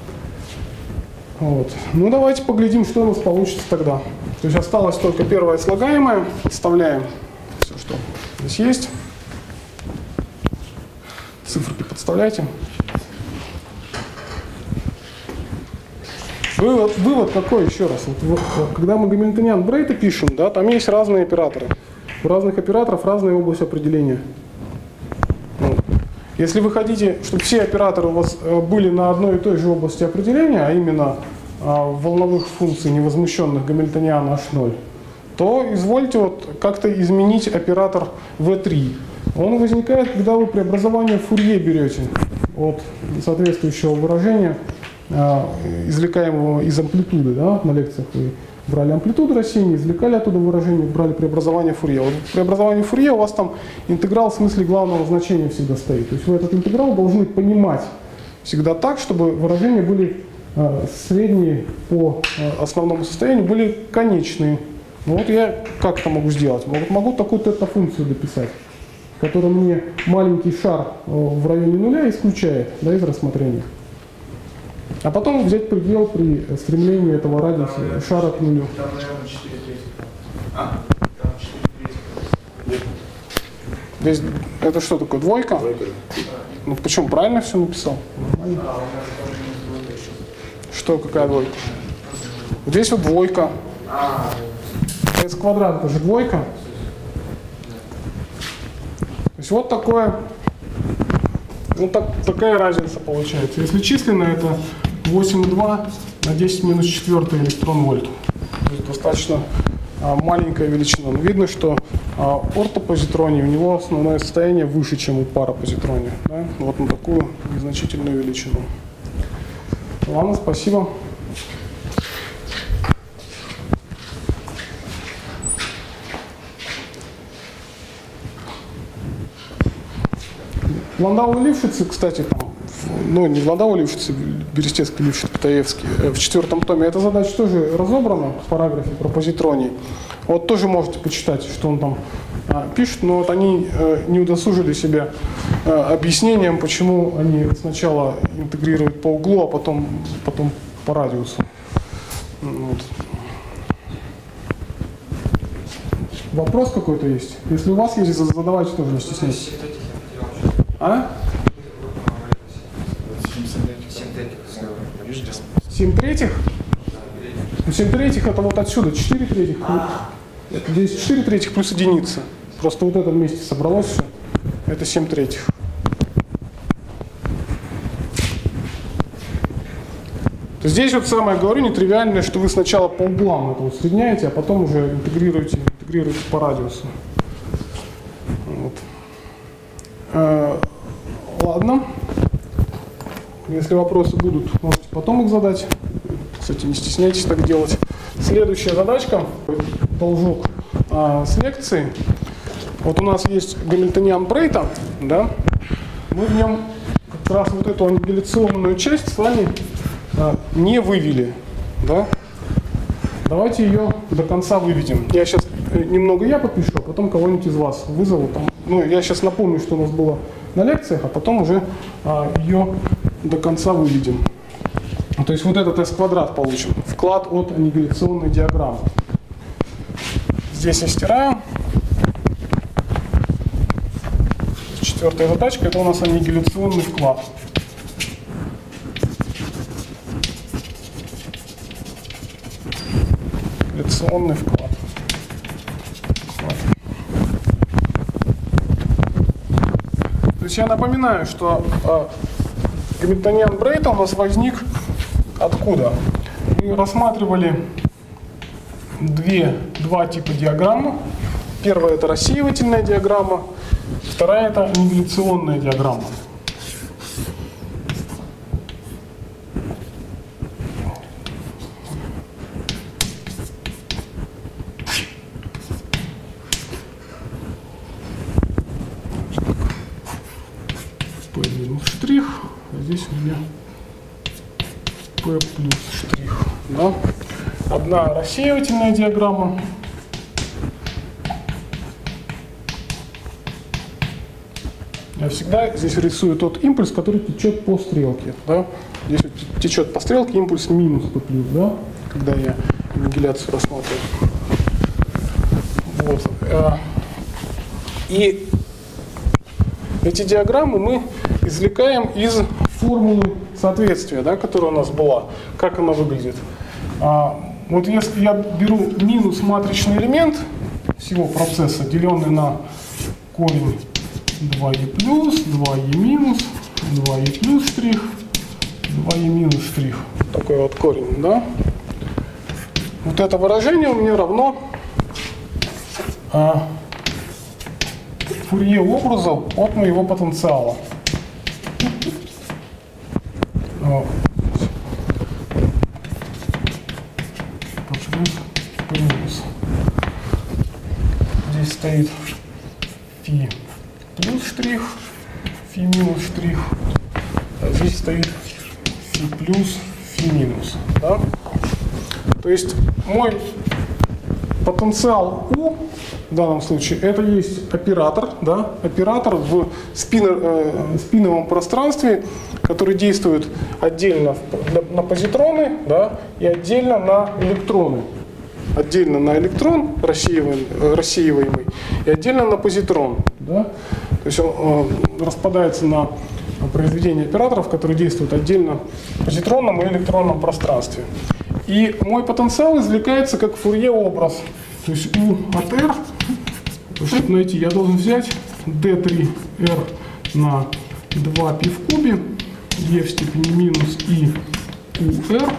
Вот. Ну давайте поглядим, что у нас получится тогда. То есть осталось только первое слагаемое. Подставляем все, что здесь есть. Циферки подставляйте. Вывод какой еще раз? Вот, когда мы Гамильтониан Брейта пишем, да, там есть разные операторы. У разных операторов разная область определения. Вот. Если вы хотите, чтобы все операторы у вас были на одной и той же области определения, а именно волновых функций невозмущенных Гамильтониана H0, то извольте вот как-то изменить оператор V3. Он возникает, когда вы преобразование Фурье берете от соответствующего выражения, извлекаемого из амплитуды. Да? На лекциях вы брали амплитуду рассеяния, извлекали оттуда выражение, брали преобразование Фурье. Вот в преобразовании Фурье у вас там интеграл в смысле главного значения всегда стоит. То есть вы этот интеграл должны понимать всегда так, чтобы выражения были средние по основному состоянию, были конечные. Ну вот я как это могу сделать? Могу такую тета-функцию дописать, которая мне маленький шар в районе нуля исключает, да, из рассмотрения. А потом взять предел при стремлении этого радиуса шара к нулю. Там, наверное, 4 третьих. Там 4 третьих. Здесь это что такое? Двойка? Ну почему? Правильно все написал? Нормально. У нас тоже минус двойка еще. Что, какая двойка? Здесь вот двойка. S квадрат это же двойка. То есть вот такое, такая разница получается. Если численно, это 8,2 на 10 минус 4 электрон-вольт. То есть достаточно маленькая величина. Но видно, что ортопозитроний у него основное состояние выше, чем у парапозитрония. Да? Вот на такую незначительную величину. Ладно, спасибо. Ландау и Лившиц, кстати, ну не в Ландау и Лившиц, Берестецкий, Лившиц, Питаевский, в 4-м томе эта задача тоже разобрана в параграфе про позитроний. Вот тоже можете почитать, что он там пишет, но вот они не удосужили себя объяснением, почему они сначала интегрируют по углу, а потом по радиусу. Вот. Вопрос какой-то есть? Если у вас есть, задавайте тоже, не стесняйтесь. А? 7 третьих? Ну, 7 третьих это вот отсюда, 4 третьих. Здесь 4 третьих плюс единица. Просто вот это вместе собралось все. Это 7 третьих. Здесь вот самое, говорю, нетривиальное, что вы сначала по углам это усредняете, а потом уже интегрируете по радиусу. Вот. Ладно. Если вопросы будут, можете потом их задать. Кстати, не стесняйтесь так делать. Следующая задачка. Должок с лекции. Вот у нас есть Гамильтониан Брейта, да? Мы в нем как раз вот эту аннигиляционную часть с вами не вывели, да? Давайте ее до конца выведем. Я сейчас немного попишу, а потом кого-нибудь из вас вызову. Там, ну, я сейчас напомню, что у нас было на лекциях, а потом уже ее до конца выведем. То есть вот этот S квадрат получим. Вклад от аннигиляционной диаграммы. Здесь я стираю. Четвертая задачка — это у нас аннигиляционный вклад. Аннигиляционный вклад. То есть я напоминаю, что Гамильтониан-Брейтон у нас возник откуда? Мы рассматривали два типа диаграммы. Первая — это рассеивательная диаграмма, вторая — это аннигиляционная диаграмма. P минус штрих, а здесь у меня P плюс штрих. Да? Одна рассеивательная диаграмма. Я всегда здесь рисую тот импульс, который течет по стрелке. Да? Здесь вот течет по стрелке импульс минус P плюс, да? Когда я аннигиляцию рассматриваю. Вот. И эти диаграммы мы извлекаем из формулы соответствия, да, которая у нас была. Как она выглядит? Вот если я беру минус матричный элемент всего процесса, деленный на корень 2e плюс, 2e минус, 2e плюс штрих, 2e минус штрих. Такой вот корень, да? Вот это выражение у меня равно фурье образу от моего потенциала. Здесь стоит фи плюс штрих, фи минус штрих, а здесь стоит фи плюс, фи минус. Да? То есть мой потенциал U в данном случае это есть оператор, да? Оператор в спиновом пространстве, который действует отдельно на позитроны, да? И отдельно на электроны. Отдельно на электрон рассеиваемый и отдельно на позитрон. Да? То есть он распадается на произведение операторов, которые действуют отдельно в позитронном и электронном пространстве. И мой потенциал извлекается как фурье-образ. То есть U от R, чтобы найти, я должен взять D3R на 2π в кубе, E в степени минус I UR,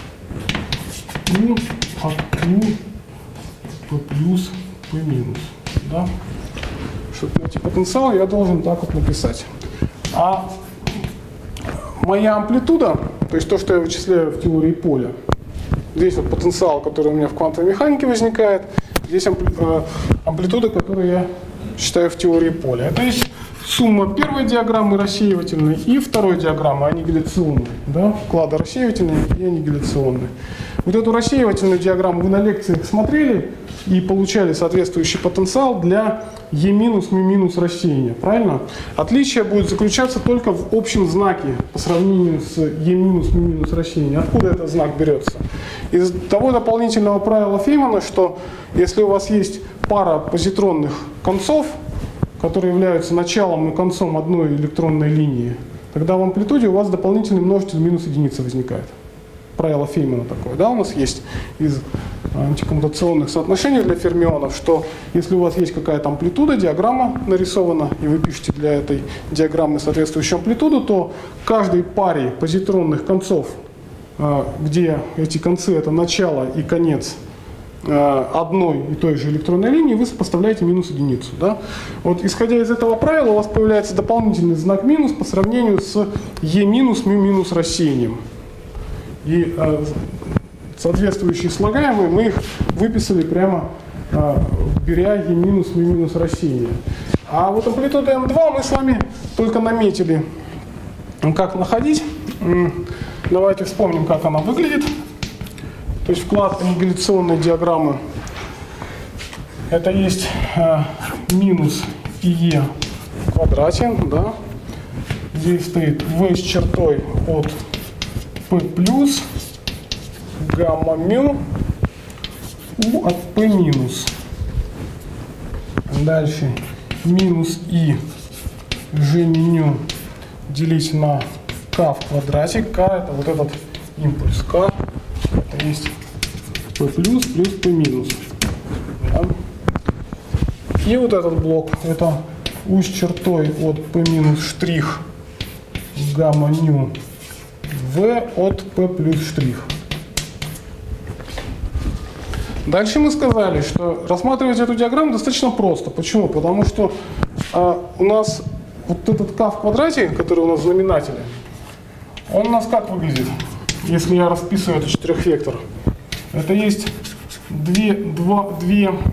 U от Q P плюс P минус. Да? Чтобы найти потенциал, я должен так вот написать. А моя амплитуда, то есть то, что я вычисляю в теории поля, здесь вот потенциал, который у меня в квантовой механике возникает, здесь амплитуда, которую я считаю в теории поля. Это есть сумма первой диаграммы рассеивательной и второй диаграммы аннигиляционной. Да? Вклада рассеивательной и аннигиляционной. Вот эту рассеивательную диаграмму вы на лекциях смотрели и получали соответствующий потенциал для E минус, μ минус рассеяния. Правильно? Отличие будет заключаться только в общем знаке по сравнению с E минус, μ минус рассеяния. Откуда этот знак берется? Из того дополнительного правила Феймана, что если у вас есть пара позитронных концов, которые являются началом и концом одной электронной линии, тогда в амплитуде у вас дополнительный множитель минус единица возникает. Правило Феймана такое, да, у нас есть из антикоммутационных соотношений для фермионов, что если у вас есть какая-то амплитуда, диаграмма нарисована, и вы пишете для этой диаграммы соответствующую амплитуду, то каждой паре позитронных концов, где эти концы это начало и конец одной и той же электронной линии, вы сопоставляете минус единицу. Да? Вот, исходя из этого правила, у вас появляется дополнительный знак минус по сравнению с E минус, μ минус рассеянием. И соответствующие слагаемые мы их выписали прямо, беря E минус, μ минус рассеяние. А вот амплитуду М2 мы с вами только наметили, как находить. Давайте вспомним, как она выглядит. То есть вклад аннигиляционной диаграммы это есть минус ИЕ в квадрате. Да? Здесь стоит V с чертой от P плюс гамма мю U от P минус. Дальше минус I G меню делить на K в квадрате. K это вот этот импульс. K это есть P плюс плюс P минус. Да? И вот этот блок это U с чертой от P минус штрих гамма ню V от P плюс штрих. Дальше мы сказали, что рассматривать эту диаграмму достаточно просто. Почему? Потому что у нас вот этот k в квадрате, который у нас в знаменателе, он у нас как выглядит, если я расписываю это четырехвектор? Это есть 2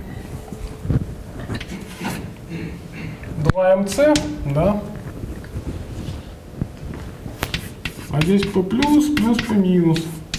МЦ, да? А здесь P плюс плюс P минус.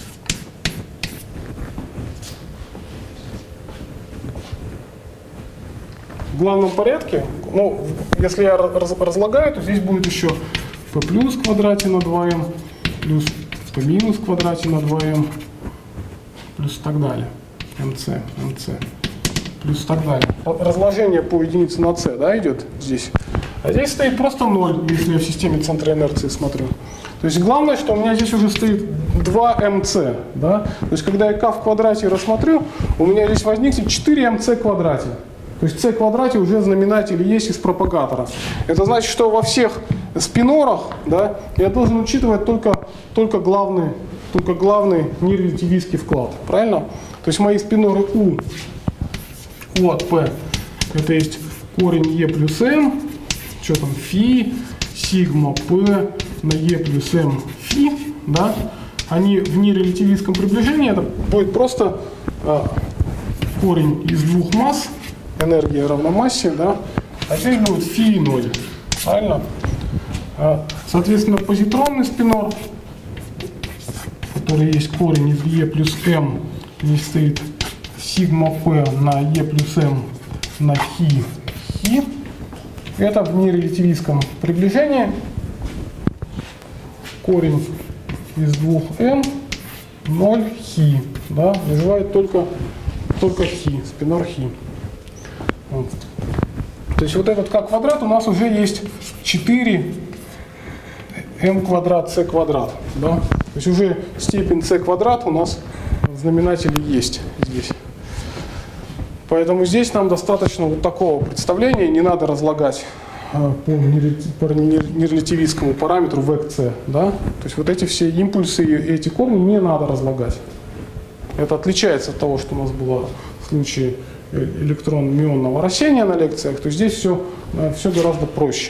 В главном порядке, ну, если я разлагаю, то здесь будет еще P плюс в квадрате на 2m, плюс P минус в квадрате на 2m, плюс так далее. MC, плюс так далее. Разложение по единице на c, да, идет здесь. А здесь стоит просто 0, если я в системе центра инерции смотрю. То есть главное, что у меня здесь уже стоит 2mc, да. То есть когда я k в квадрате рассмотрю, у меня здесь возникнет 4mc в квадрате. То есть c в квадрате уже в знаменателе есть из пропагатора. Это значит, что во всех спинорах, да, я должен учитывать только главный нерелятивистский вклад. Правильно? То есть мои спиноры U от P это есть корень E плюс M, что там, φ, сигма P на E плюс M φ, да, они в нерелятивистском приближении, это будет просто корень из двух масс, энергия равна массе, да, а здесь будет φ и 0, правильно? Соответственно, позитронный спинор, который есть корень из E плюс M, здесь стоит сигма P на E плюс M на хи. Это в нерелятивистском приближении. Корень из 2m 0 хи. Да, выживает только хи, спинор хи. Вот. То есть вот этот k квадрат у нас уже есть 4 m квадрат c квадрат. Да? То есть уже степень c квадрат у нас в знаменателе есть здесь. Поэтому здесь нам достаточно вот такого представления, не надо разлагать по нерелятивистскому параметру vec. Да? То есть вот эти все импульсы и эти корни не надо разлагать. Это отличается от того, что у нас было в случае электрон-мионного рассеяния на лекциях, то здесь все гораздо проще.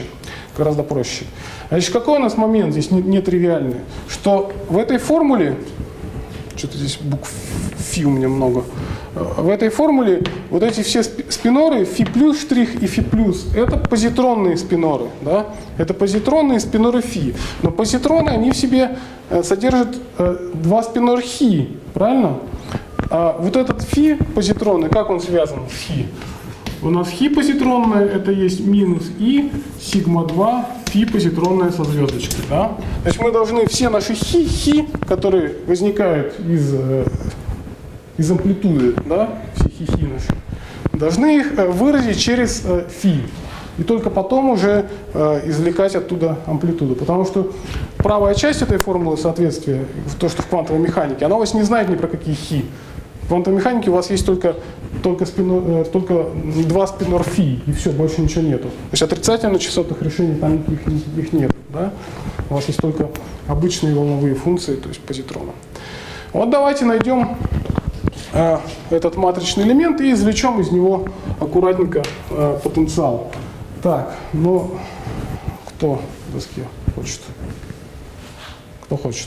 Значит, какой у нас момент здесь нетривиальный? Что в этой формуле, что-то здесь букв фи у меня много, в этой формуле вот эти все спиноры, фи плюс штрих и фи плюс, это позитронные спиноры. Да? Это позитронные спиноры фи. Но позитроны, они в себе содержат два спинора хи. Правильно? А вот этот фи позитронный, как он связан с хи? У нас хи позитронное, это есть минус и сигма 2 фи позитронное со звездочкой. Да? Значит, мы должны все наши хи, которые возникают из амплитуды, да, все хи наши, должны их выразить через фи. И только потом уже извлекать оттуда амплитуду. Потому что правая часть этой формулы соответствия, то, что в квантовой механике, она у вас не знает ни про какие хи. В квантовой механике у вас есть только два спинор фи, и все, больше ничего нету. То есть отрицательно частотных решений там никаких нет. Да? У вас есть только обычные волновые функции, то есть позитроны. Вот давайте найдем этот матричный элемент и извлечем из него аккуратненько потенциал. Так, ну, кто в доске хочет? Кто хочет?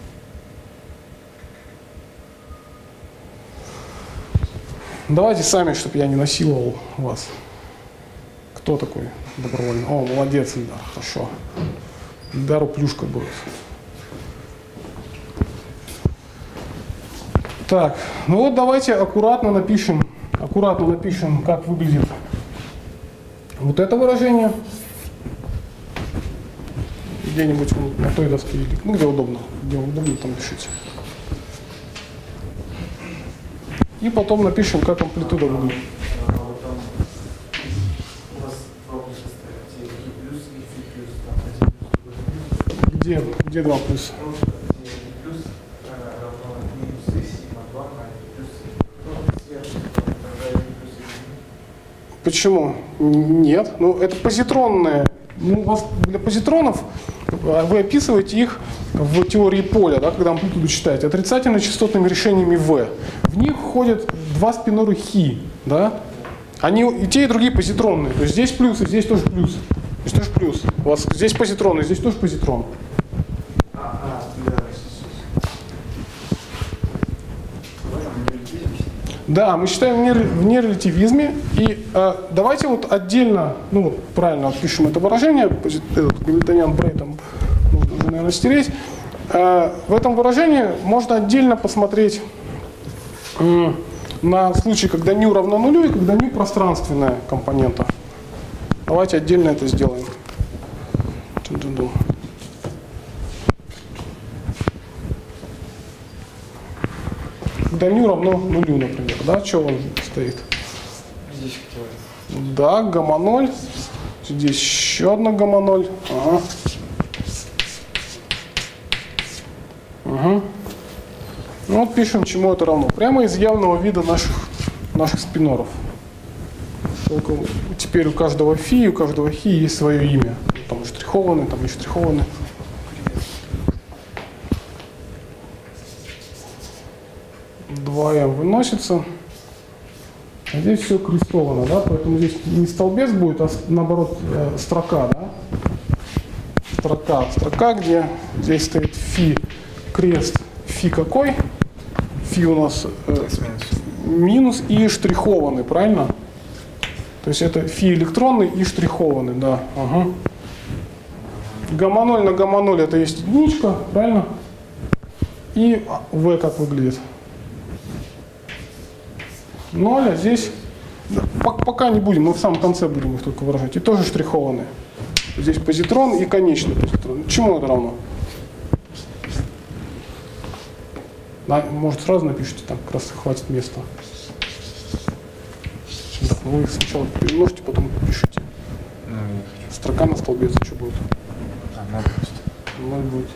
Давайте сами, чтобы я не насиловал вас. Кто такой добровольно? О, молодец, Ильдар, хорошо. Ильдару плюшка будет. Так, ну вот давайте аккуратно напишем, как выглядит вот это выражение. где-нибудь на той доске, или ну, где удобно, там пишите. И потом напишем, как амплитуда выглядит. Где 2 плюса? Почему? Нет. Ну, это позитронные. Ну, у вас для позитронов вы описываете их в теории поля, да, когда амплитуду читаете, отрицательно-частотными решениями V. В них входят 2 спиноры хи. Да? Они и те, и другие позитронные. То есть здесь плюс, и здесь тоже плюс. Здесь тоже плюс. У вас здесь позитрон, и здесь тоже позитрон. Да, мы считаем в нерелятивизме. И давайте вот отдельно, ну вот правильно отпишем это выражение, этот Гамильтониан Брейтон нужно уже, наверное, стереть. В этом выражении можно отдельно посмотреть на случай, когда ню равно нулю и когда ню пространственная компонента. Давайте отдельно это сделаем. Когда ню равно нулю, например, да, что он стоит? Здесь кто? Да, гамма-0. Здесь еще одна гамма-0. Ага. Угу. Ну вот пишем, чему это равно. Прямо из явного вида наших спиноров. Только теперь у каждого фи, у каждого хи есть свое имя. Там штрихованный, там не штрихованный. Выносится. А здесь все крестовано, да? Поэтому здесь не столбец будет, а наоборот строка, да? Строка, где здесь стоит фи, крест, фи какой? Фи у нас минус и штрихованный, правильно? То есть это фи электронный и штрихованный, да. Ага. Гамма-0 на гамма-0 это есть единичка, правильно? И v как выглядит? 0, а здесь пока не будем, мы в самом конце будем их только выражать. И тоже штрихованные. Здесь позитрон и конечный позитрон. Чему это равно? Да, может, сразу напишите, там как раз хватит места. Так, ну вы сначала перемножьте, потом пишите. Строка на столбец что будет? 0 будет.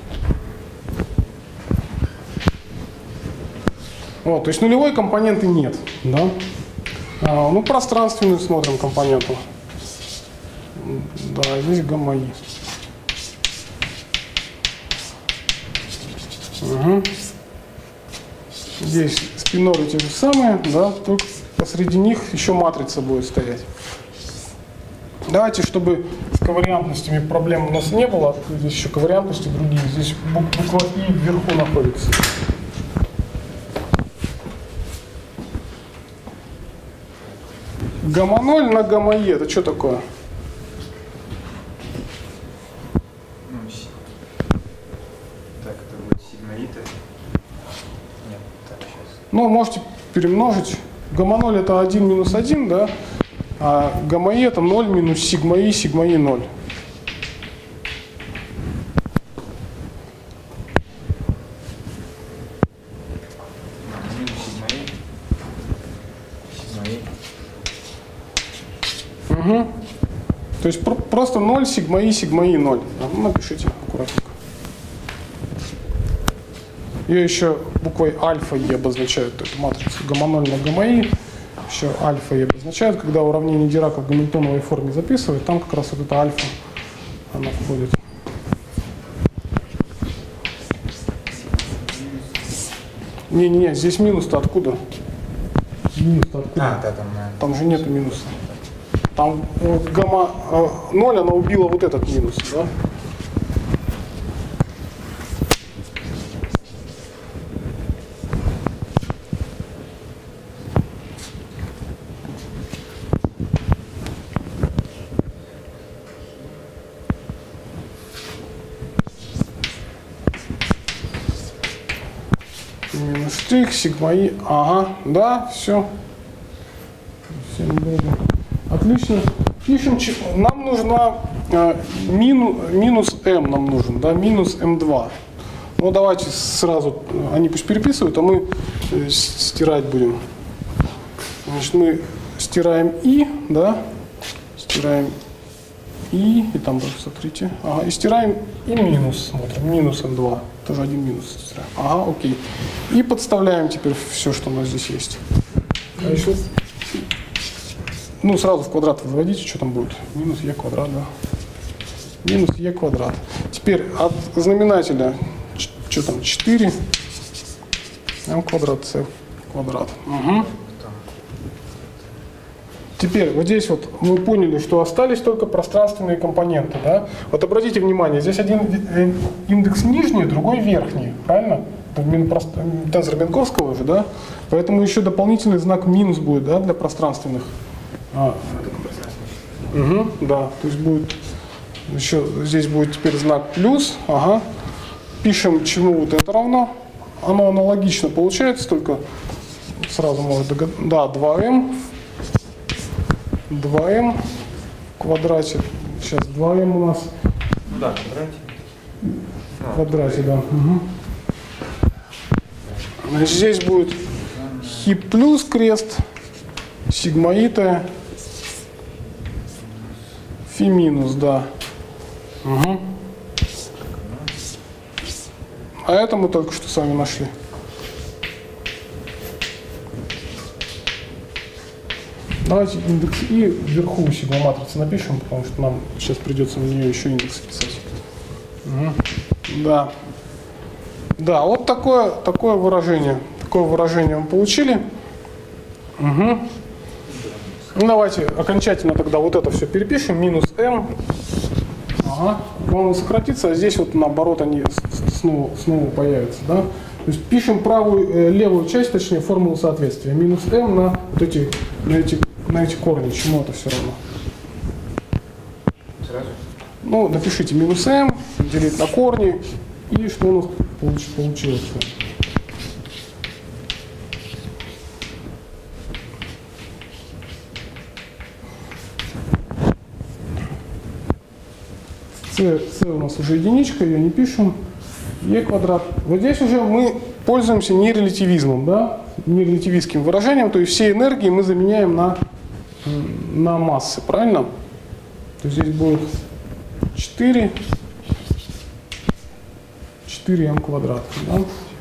Вот, то есть нулевой компоненты нет, да? Ну, пространственную смотрим компоненту. Да, здесь гамма-и. Угу. Здесь спиноры те же самые, да, только посреди них еще матрица будет стоять. Давайте, чтобы с ковариантностями проблем у нас не было, здесь еще ковариантности другие, здесь буква И вверху находится. Гамма-0 на гамма-е, это что такое? Так, это будет сигма-и-то. Нет, так, сейчас. Ну, можете перемножить. Гамма-0 это 1 минус 1, да? А гамма-е это 0 минус сигма-и, сигма-и 0. Угу. То есть просто 0, сигма-и, сигма-и 0. Ну, напишите аккуратненько. Ее еще буквой альфа-е обозначают, эту матрицу гамма-0 на гамма-и. Еще альфа-е обозначают, когда уравнение Дирака в гамильтоновой форме записывают, там как раз вот эта альфа, она входит. Не-не-не, здесь минус-то откуда? Минус-то откуда? Да, там же нету минуса. Там гамма-0, она убила вот этот минус, да? Минус штрих, сигма-и, ага, да, все. Всем доброго. Отлично. Пишем, нам нужна минус m нам нужен, да, минус m2. Ну, давайте сразу, они пусть переписывают, а мы стирать будем. Значит, мы стираем i, да, стираем и там, смотрите, ага, и стираем и минус, смотрим, минус m2, тоже один минус стираем. Ага, окей. И подставляем теперь все, что у нас здесь есть. А еще, ну, сразу в квадрат возводите, что там будет. Минус e квадрат, да. Минус e квадрат. Теперь от знаменателя, что там, 4 m квадрат c квадрат. Угу. Теперь вот здесь вот мы поняли, что остались только пространственные компоненты. Да? Вот обратите внимание, здесь один индекс нижний, другой верхний. Правильно? Это тензор Минковского же, да? Поэтому еще дополнительный знак минус будет, да, для пространственных. Угу, да, то есть будет еще здесь будет теперь знак плюс. Ага. Пишем, чему вот это равно. Оно аналогично получается, только сразу может догадаться. Да, 2m в квадрате. Сейчас 2m у нас. Да, в квадрате. В квадрате, да. Угу. Значит, здесь будет хи плюс крест, сигма ита, фи минус, да. Угу. А это мы только что с вами нашли. Давайте индекс и вверху сигма матрицы напишем, потому что нам сейчас придется на нее еще индекс писать. Угу. Да. Да, вот такое выражение. Такое выражение мы получили. Угу. Ну, давайте окончательно тогда вот это все перепишем. Минус m. Ага. Он сократится, а здесь вот наоборот они снова появятся. Да? То есть пишем левую часть, точнее формулу соответствия. Минус m на вот на эти корни. Чему это все равно? Сразу? Ну, напишите минус m, делить на корни. И что у нас получилось? c у нас уже единичка, ее не пишем. e квадрат. Вот здесь уже мы пользуемся нерелятивизмом, да? Нерелятивистским выражением, то есть все энергии мы заменяем на массы, правильно? То есть здесь будет 4m квадрат. Да?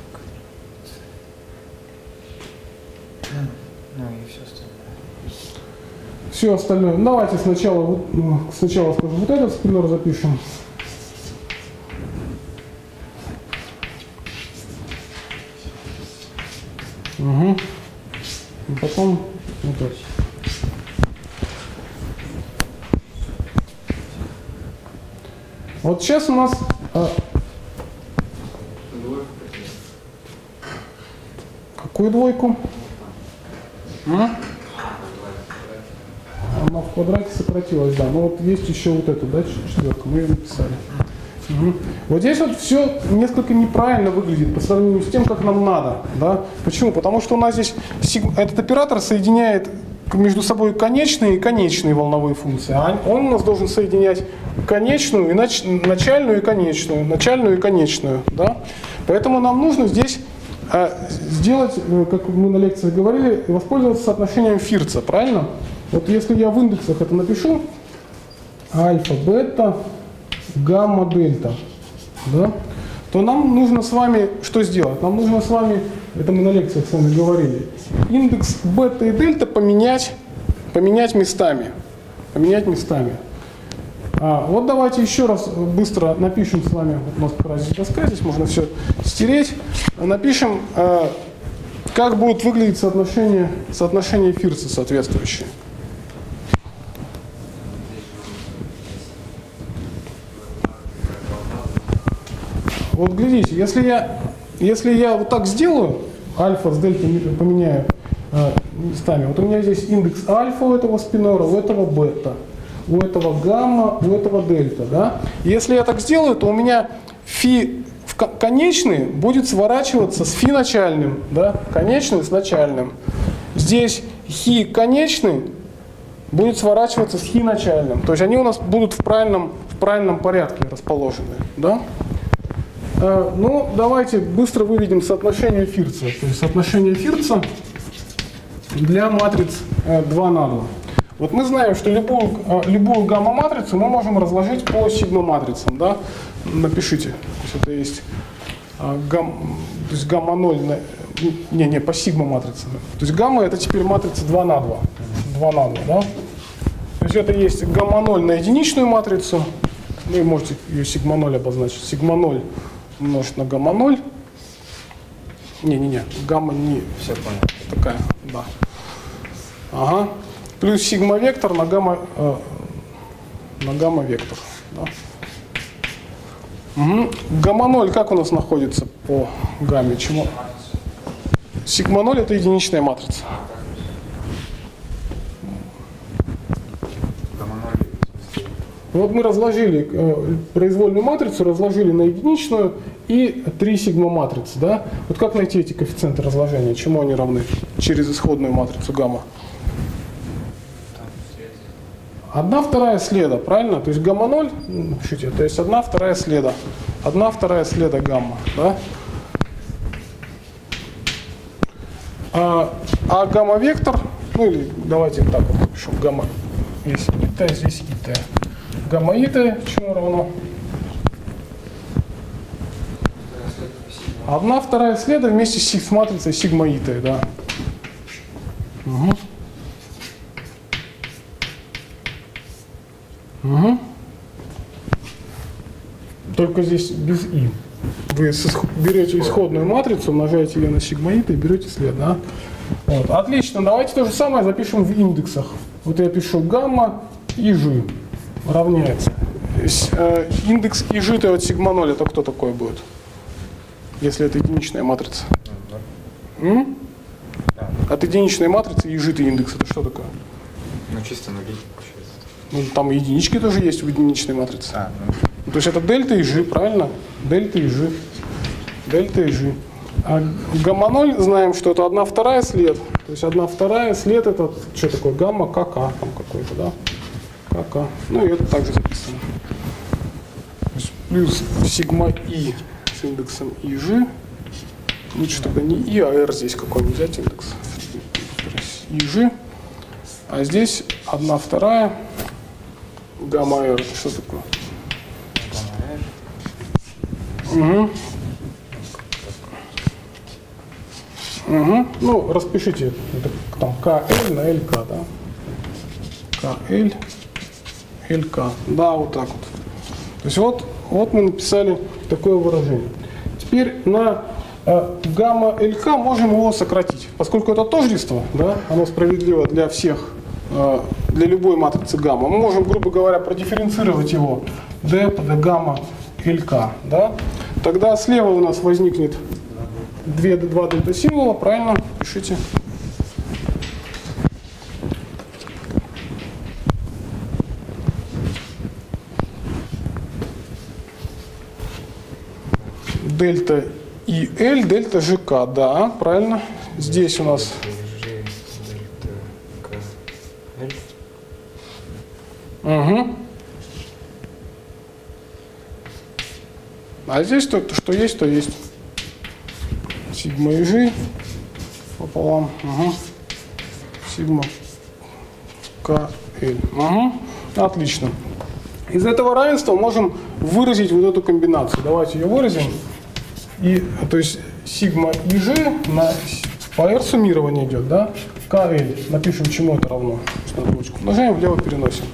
Ну и все остальное. Все остальное. Давайте сначала скажу, вот этот спиннер запишем. Угу. И потом вот это. Вот сейчас у нас какую двойку? Она в квадрате сократилась, да. Но вот есть еще вот эту, да, четверка, мы ее написали. Угу. Вот здесь вот все несколько неправильно выглядит по сравнению с тем, как нам надо. Да? Почему? Потому что у нас здесь этот оператор соединяет между собой конечные и конечные волновые функции. А он у нас должен соединять конечную и начальную и конечную. Начальную и конечную. Да? Поэтому нам нужно здесь сделать, как мы на лекции говорили, воспользоваться соотношением Фирца. Правильно? Вот если я в индексах это напишу, альфа, бета, гамма, дельта, да, то нам нужно с вами что сделать? Нам нужно с вами, это мы на лекциях с вами говорили, индекс бета и дельта поменять местами. Поменять местами. Вот давайте еще раз быстро напишем с вами, вот у нас как раз здесь доска, здесь можно все стереть. Напишем, как будет выглядеть соотношение Фирца соответствующее. Вот глядите, если я вот так сделаю, альфа с дельтой поменяю местами, вот у меня здесь индекс альфа у этого спинора, у этого бета, у этого гамма, у этого дельта. Да? Если я так сделаю, то у меня фи конечный будет сворачиваться с фи начальным, да? Конечный с начальным. Здесь хи конечный будет сворачиваться с хи начальным. То есть они у нас будут в правильном порядке расположены. Да? Ну, давайте быстро выведем соотношение Фирца. То есть соотношение Фирца для матриц 2 на 2. Вот мы знаем, что любую гамма-матрицу мы можем разложить по сигма-матрицам. Да? Напишите. То есть это есть гамма 0, по сигма-матрице. То есть гамма это теперь матрица 2 на 2. 2 на 2, да? То есть это есть гамма 0 на единичную матрицу. Вы можете ее сигма 0 обозначить. Сигма 0 умножить на гамма 0. Гамма не Все понял. такая, да. Ага. Плюс сигма-вектор на гамма-вектор. Да. Угу. Гамма 0 как у нас находится по гамме? Чему? Сигма 0 это единичная матрица. Вот мы разложили произвольную матрицу, разложили на единичную и 3 сигма-матрицы. Да? Вот как найти эти коэффициенты разложения? Чему они равны через исходную матрицу гамма? 1/2 следа, правильно? То есть гамма 0, то есть 1/2 следа. 1/2 следа гамма. Да? А гамма-вектор, ну или давайте так вот напишем, гамма, здесь ит, здесь ит. Гамма ит чему равно? 1/2 следа вместе с матрицей сигма ит, да. Угу. Угу. Только здесь без и. Вы берете исходную матрицу, умножаете ее на сигма ит и берете след, да? Вот. Отлично, давайте то же самое запишем в индексах. Вот я пишу гамма и жи равняется. Индекс и жи от сигма 0 это кто такой будет? Если это единичная матрица. От единичной матрицы и жи индекс это что такое? Ну чисто нули. Ну, там единички тоже есть в единичной матрице. То есть это дельта и жи, правильно? Дельта и жи. Дельта и жи. А гамма 0 знаем, что это 1/2 след. То есть 1/2 след это что такое? Гамма КК там какой-то, да? КК. Ну и это также записано. То есть плюс сигма И с индексом ИЖ. Лучше тогда не И, а R здесь какой-нибудь взять индекс. ИЖ. А здесь 1/2 гамма R. Это что такое? Угу. Угу. Ну, распишите это, там КЛ на ЛК, да? КЛ, ЛК. Да, вот так вот. То есть вот мы написали такое выражение. Теперь на гамма ЛК можем его сократить. Поскольку это тождество, да, оно справедливо для всех, для любой матрицы гамма. Мы можем, грубо говоря, продифференцировать его d под гамма ЛК. Да? Тогда слева у нас возникнет 2 дельта символа, правильно? Пишите. Дельта и L, дельта ЖК, да, правильно. Здесь у нас угу. А здесь то, что есть, то есть. Сигма и G пополам. Угу. Сигма КЛ. Угу. Отлично. Из этого равенства можем выразить вот эту комбинацию. Давайте ее выразим. И, то есть сигма и G по R суммирование идет, да? КЛ. Напишем, чему это равно. Умножаем, влево переносим.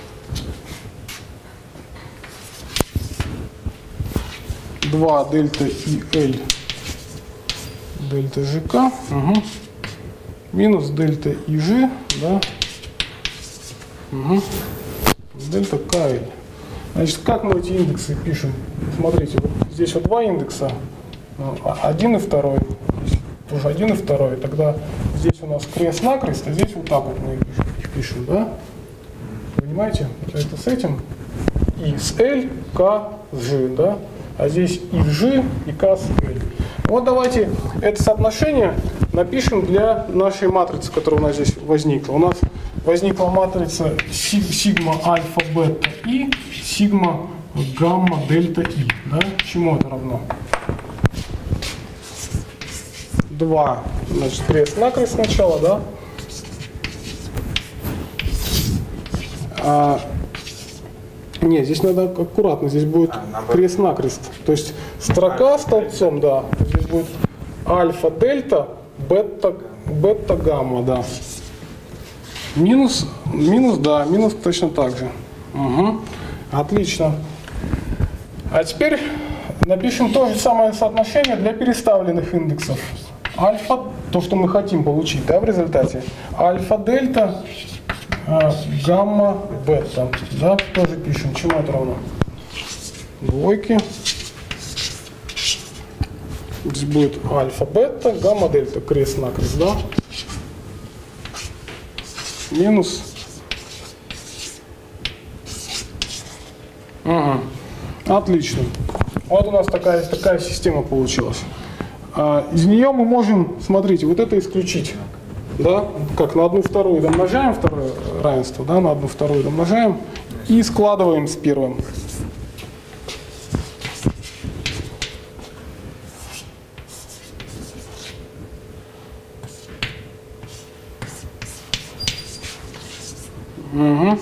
Два дельта и L дельта ЖК, угу. Минус дельта и G, да, угу. Дельта КЛ. Значит, как мы эти индексы пишем? Смотрите, вот здесь вот 2 индекса, 1 и 2, тоже 1 и 2, тогда здесь у нас крест-накрест, а здесь вот так вот мы их пишем, да? Понимаете? Это с этим и с L, К с G, да? А здесь и G, и К с L. Вот давайте это соотношение напишем для нашей матрицы, которая у нас здесь возникла. У нас возникла матрица сигма альфа бета и сигма гамма дельта и. Да? Чему это равно? 2. Значит, крест-накрест сначала, да? Нет, здесь надо аккуратно, здесь будет крест-накрест. То есть строка столбцом, да, здесь будет альфа, дельта, бета, гамма, да. Минус, да, минус точно так же. Угу. Отлично. А теперь напишем то же самое соотношение для переставленных индексов. Альфа, то, что мы хотим получить, да, в результате. Альфа, дельта, гамма, бета. Да, тоже пишем. Чему это равно? Двойки. Здесь будет альфа, бета, гамма, дельта. Крест-накрест, да? Минус. Угу. Отлично. Вот у нас такая система получилась. Из нее мы можем, смотрите, вот это исключить. Да? Как на 1/2 домножаем второе равенство, да? На 1/2 домножаем и складываем с первым. Угу.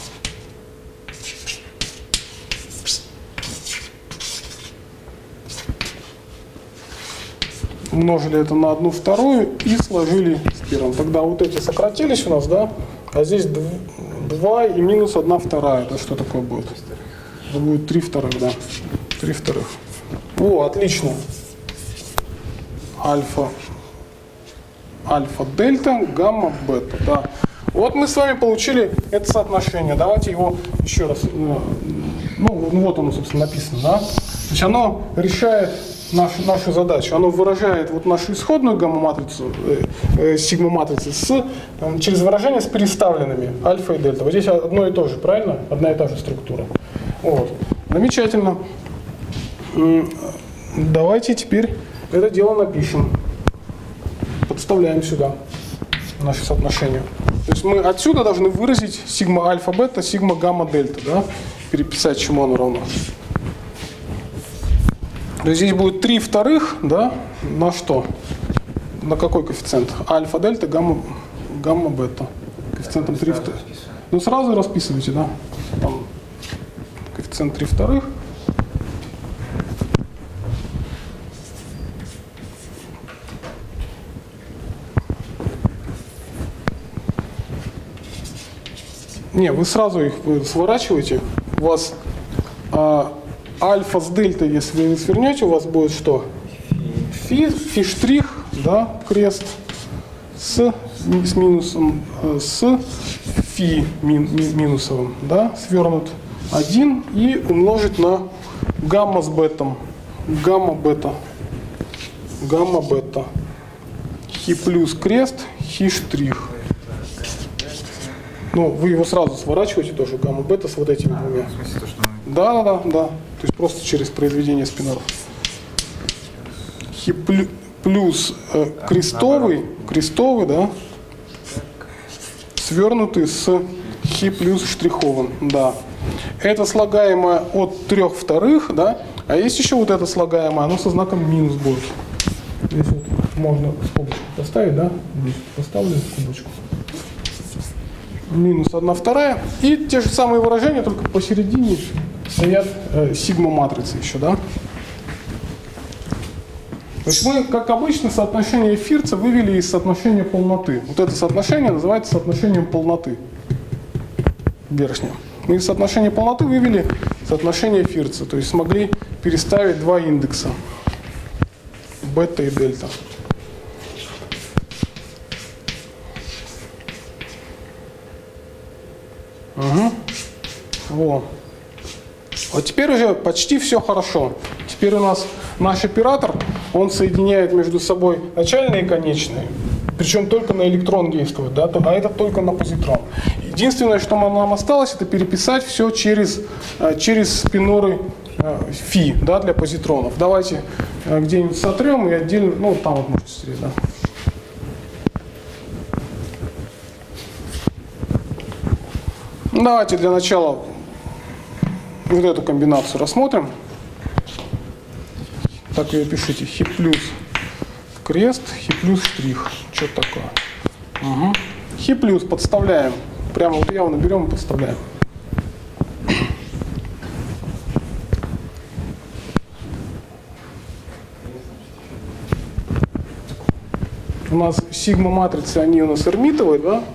Умножили это на 1/2 и сложили с первым. Тогда вот эти сократились у нас, да? А здесь 2 и минус 1/2. Это что такое будет? Это будет 3/2, да. 3/2. О, отлично. Альфа, дельта, гамма, бета. Да. Вот мы с вами получили это соотношение. Давайте его еще раз. Ну вот оно, собственно, написано, да? То есть оно решает нашу задачу. Оно выражает вот нашу исходную гамма-матрицу, сигма-матрицу через выражение с переставленными альфа и дельта. Вот здесь одно и то же, правильно? Одна и та же структура. Вот. Замечательно. Давайте теперь это дело напишем. Подставляем сюда наше соотношение. То есть мы отсюда должны выразить сигма альфа-бета, сигма гамма-дельта, да? Переписать, чему оно равно. То есть здесь будет 3/2, да? На что? На какой коэффициент? Альфа, дельта, гамма, бета. Коэффициентом 3/2. Ну сразу расписывайте, да? Там коэффициент 3/2. Не, вы сразу их сворачиваете. У вас альфа с дельтой, если вы свернете, у вас будет что? Фи штрих, да, крест с минусом, с фи минусовым, да, свернут 1 и умножить на гамма с бетом. Гамма, бета. Гамма, бета. Хи плюс крест, хи штрих. Ну, вы его сразу сворачиваете тоже, гамма, бета с вот этими двумя. В смысле, то, что мы... Да. То есть просто через произведение спиноров. Хи плюс крестовый, да, свернутый с хи плюс штриховым, да. Это слагаемое от 3/2, да, а есть еще вот это слагаемое, оно со знаком минус будет. Здесь вот можно скобочку поставить, да, здесь поставлю скобочку. Минус 1/2. И те же самые выражения, только посередине стоят сигма-матрицы еще, да? То есть мы, как обычно, соотношение Фирца вывели из соотношения полноты. Вот это соотношение называется соотношением полноты. Верхнее. Мы из соотношения полноты вывели соотношение Фирца. То есть смогли переставить два индекса. Бета и дельта. Угу. Вот. Вот теперь уже почти все хорошо. Теперь у нас наш оператор, он соединяет между собой начальные и конечные. Причем только на электрон действует, да, а это только на позитрон. Единственное, что нам осталось, это переписать все через спиноры фи, да, для позитронов. Давайте где-нибудь сотрем и отдельно, ну там вот можете стереть, да. Давайте для начала вот эту комбинацию рассмотрим. Так ее пишите. Хи плюс крест, хи плюс штрих. Что такое? Угу. Хи плюс подставляем. Прямо вот явно берем и подставляем. У нас сигма матрицы, они у нас эрмитовые, да?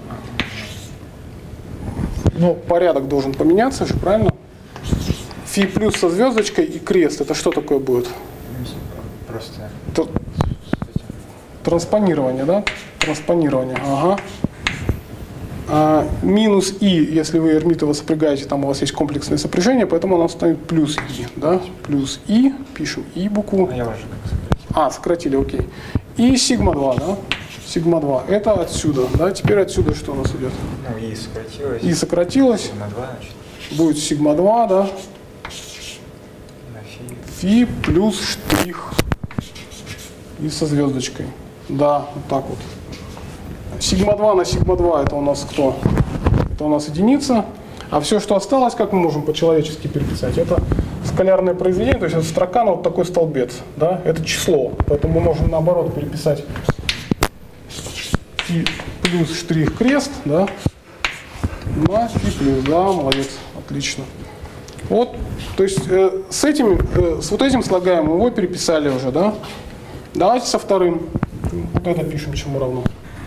Но порядок должен поменяться же, правильно? Фи плюс со звездочкой и крест. Это что такое будет? Просто Транспонирование, да? Транспонирование, ага. Минус и, если вы эрмитово сопрягаете, там у вас есть комплексное сопряжение, поэтому у нас станет плюс и, да? Плюс и, пишем и букву. а я уже как сократил. Сократили, окей. И сигма 2, да? Сигма 2. Это отсюда, да? Теперь отсюда что у нас идет? Ну и сократилось. И сократилось. Сигма 2, значит, Будет сигма 2, да? на фи. Фи плюс штрих. И со звездочкой. Да, вот так вот. Сигма 2 на сигма 2 это у нас кто? Это у нас единица. А все, что осталось, как мы можем по-человечески переписать? Это скалярное произведение, то есть это строка на вот такой столбец. Да? Это число. Поэтому мы можем наоборот переписать фи плюс штрих крест, да? На фи плюс, да, молодец, отлично. Вот, то есть с вот этим слагаемым его переписали уже, да? Давайте со вторым. Вот это пишем, чему равно.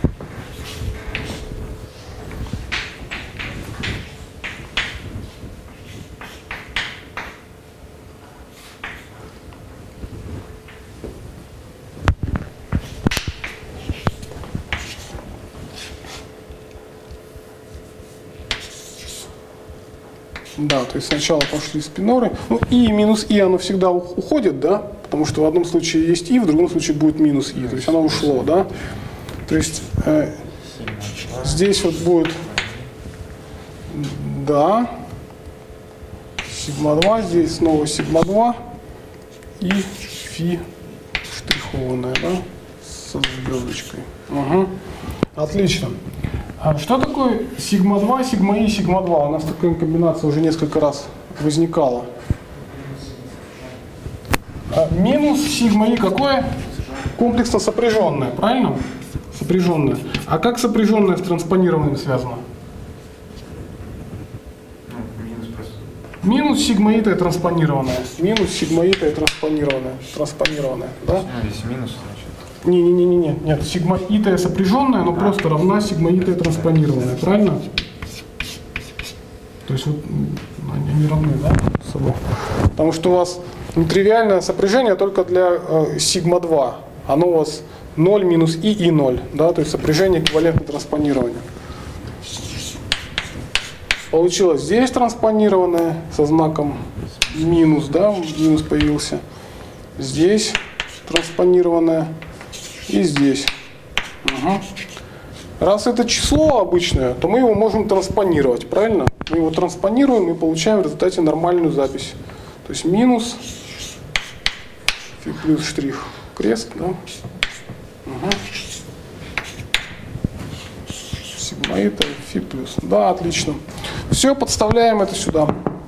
Да, то есть сначала пошли спиноры. Ну, и минус и оно всегда уходит, да? Потому что в одном случае есть и, в другом случае будет минус и. То есть оно ушло, да? То есть здесь вот будет, да, сигма 2, здесь снова сигма 2 и фи штрихованная, да, со звездочкой. Угу. Отлично. А что такое сигма 2, сигма и, сигма 2? У нас такая комбинация уже несколько раз возникала. Минус сигма и какое? Комплексно сопряженное, правильно? Сопряженное. А как сопряженное с транспонированным связано? Ну, минус просто. Минус сигма и транспонированное. Минус сигма и транспонированное. Транспонированное, да? Ну, здесь минус, значит. Не, нет, сигма и сопряженная, но просто равна сигма и транспонированная, правильно? То есть вот они не равны, да, с собой. Потому что у вас нетривиальное сопряжение только для сигма 2. Оно у вас 0 минус и 0, да, то есть сопряжение эквивалентно транспонированию. Получилось здесь транспонированное со знаком минус, да, минус появился. Здесь транспонированное. И здесь. Угу. Раз это число обычное, то мы его можем транспонировать, правильно? Мы его транспонируем и получаем в результате нормальную запись. То есть минус фи плюс штрих крест, да? Угу. Сигма это фи плюс. Да, отлично. Все, подставляем это сюда.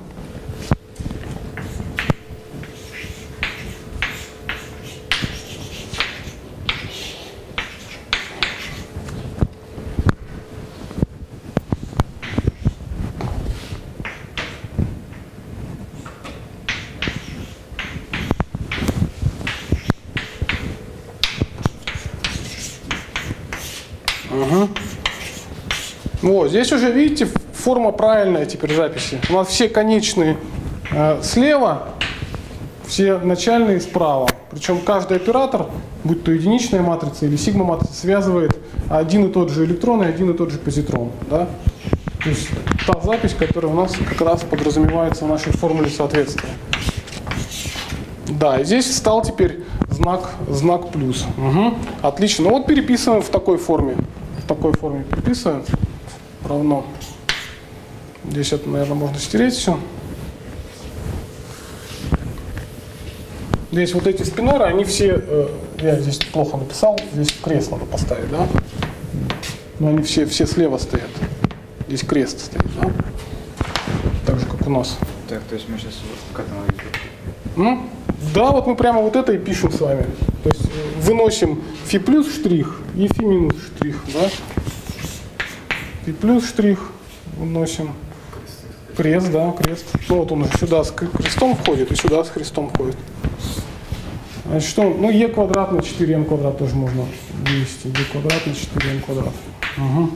Угу. Вот, здесь уже, видите, форма правильная теперь записи. У нас все конечные слева, все начальные справа. Причем каждый оператор, будь то единичная матрица или сигма матрица, связывает один и тот же электрон и один и тот же позитрон. Да? То есть та запись, которая у нас как раз подразумевается в нашей формуле соответствия. Да, и здесь встал теперь знак плюс. Угу. Отлично. Ну вот переписываем в такой форме. В такой форме переписываем. Равно. Здесь это, наверное, можно стереть все. Здесь вот эти спиноры, они все, я здесь плохо написал, здесь крест надо поставить, да? Но они все слева стоят. Здесь крест стоит, да? у нас. Так, то есть мы сейчас к этому идем. Да, вот мы прямо вот это и пишем с вами. То есть выносим фи плюс штрих и фи минус штрих, да? Фи плюс штрих выносим. Крест, да, крест. Ну вот он сюда с крестом входит и сюда с крестом входит. Значит, что? Ну, e квадрат на 4m квадрат тоже можно вывести. e квадрат на 4m квадрат. Угу.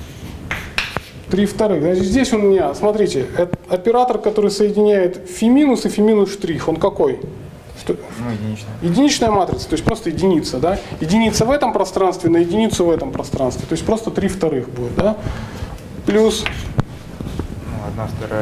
3 вторых. Значит, здесь у меня, смотрите, оператор, который соединяет фи минус и фи минус штрих, он какой? Что? Ну, единичная. Единичная матрица, то есть просто единица, да? Единица в этом пространстве на единицу в этом пространстве. То есть просто 3 вторых будет, да? Плюс... Ну, 1/2.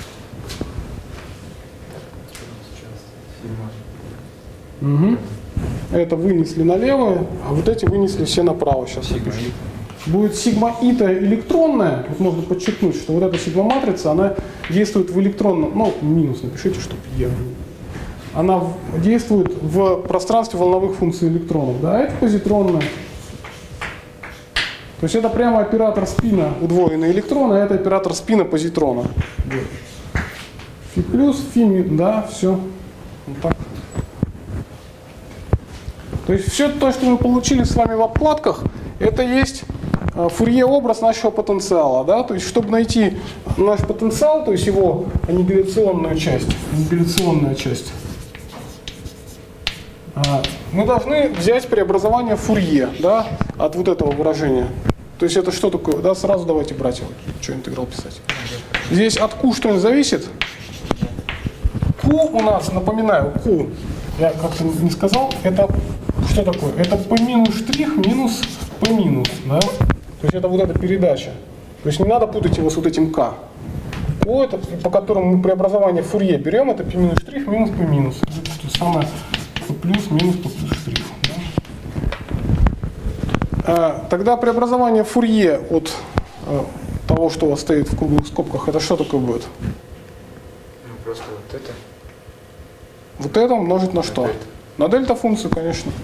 Угу. Это вынесли налево, а вот эти вынесли все направо. Сейчас напишу. Будет сигма ита электронная. Вот можно подчеркнуть, что вот эта сигма-матрица, она действует в электронном... Ну, минус напишите, чтобы я... Она действует в пространстве волновых функций электронов. Да, это позитронная. То есть это прямо оператор спина удвоенный электрон, а это оператор спина позитрона. Фи плюс, фи минус, да, все. Вот так. То есть все то, что мы получили с вами в обкладках, это есть Фурье-образ нашего потенциала. Да? То есть, чтобы найти наш потенциал, то есть его аннигиляционная часть, мы должны взять преобразование Фурье, да, от вот этого выражения. То есть это что такое? Да, сразу давайте брать его. Что интеграл писать? Здесь от Q что-нибудь зависит? Q у нас, напоминаю, Q, я как-то не сказал, это что такое? Это P минус штрих минус P минус, да? То есть это вот эта передача. То есть не надо путать его с вот этим K. Q, это, по которому мы преобразование Фурье берем, это P минус штрих минус P минус. Это что самое P плюс минус P плюс штрих. Да? Тогда преобразование Фурье от того, что у вас стоит в круглых скобках, это что такое будет? Ну, просто вот это. Вот это умножить на что? Дельта. На дельта-функцию, конечно.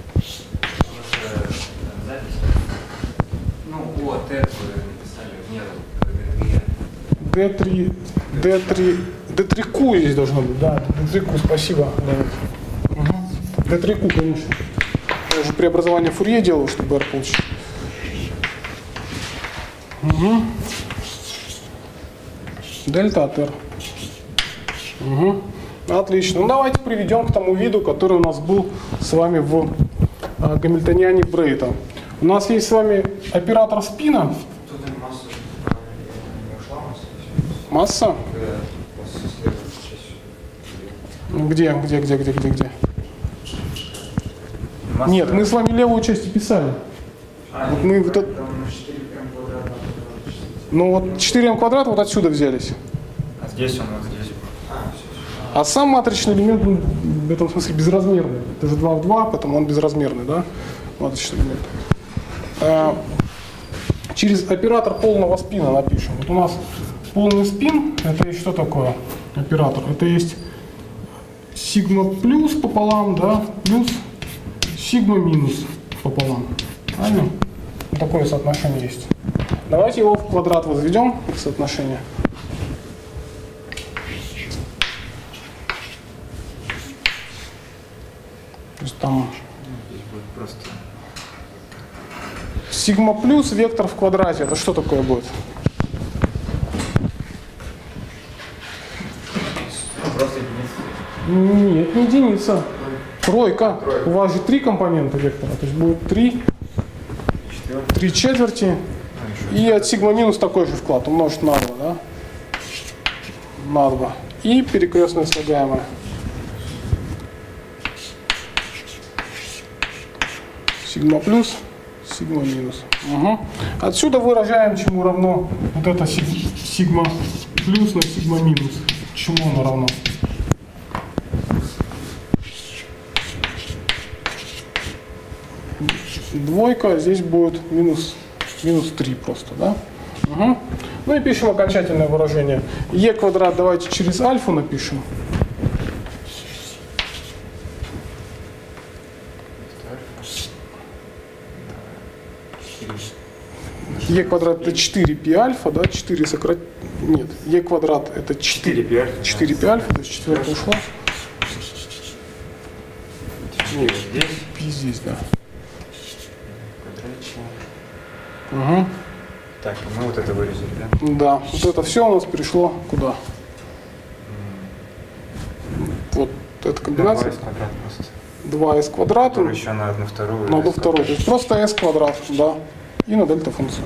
Ну, вот это вы написали внизу. D3Q здесь должно быть, да, D3Q, спасибо. Да. Угу. D3Q, конечно. Я же преобразование Фурье делаю, чтобы R получить. Угу. Дельта от R. Угу. Отлично. Ну давайте приведем к тому виду, который у нас был с вами в гамильтониане Брейта. У нас есть с вами оператор спина. Тут масса не ушла, масса. Масса? Где? Масса. Нет, мы с вами левую часть и писали. Вот мы вот это... Ну вот 4m квадрат вот отсюда взялись. А здесь он вот здесь. А сам матричный элемент в этом смысле безразмерный. Это же 2 в 2, поэтому он безразмерный, да? Матричный элемент. Через оператор полного спина напишем. Вот у нас полный спин, это есть что такое оператор? Это есть сигма плюс пополам, да, плюс сигма минус пополам. Правильно? Вот такое соотношение есть. Давайте его в квадрат возведем, это соотношение. То есть там Здесь будет просто. сигма плюс вектор в квадрате, это что такое будет? Просто единица. Нет, не единица. Тройка. У вас же 3 компонента вектора, то есть будет 3 четверти. И от сигма минус такой же вклад, умножить на 2, да? На 2. И перекрестное слагаемое. Сигма плюс, сигма минус. Угу. Отсюда выражаем, чему равно вот это сигма плюс на сигма минус. Чему оно равно? Двойка, здесь будет минус 3 просто, да? Угу. Ну и пишем окончательное выражение. Е квадрат давайте через альфу напишем. Е квадрат это 4π альфа, да, 4 сократить. Нет, Е квадрат это 4π альфа. 4π альфа, то есть четвертая ушла. Нет, здесь. Π здесь, да. Квадратчик. Угу. Так, и мы вот это вырезали, да? Да, вот это все у нас перешло куда? Вот эта комбинация. 2s квадрат просто. 2s квадрат. Который еще на 1/2. На 1/2. То есть просто s квадрат, да. И на дельта функцию.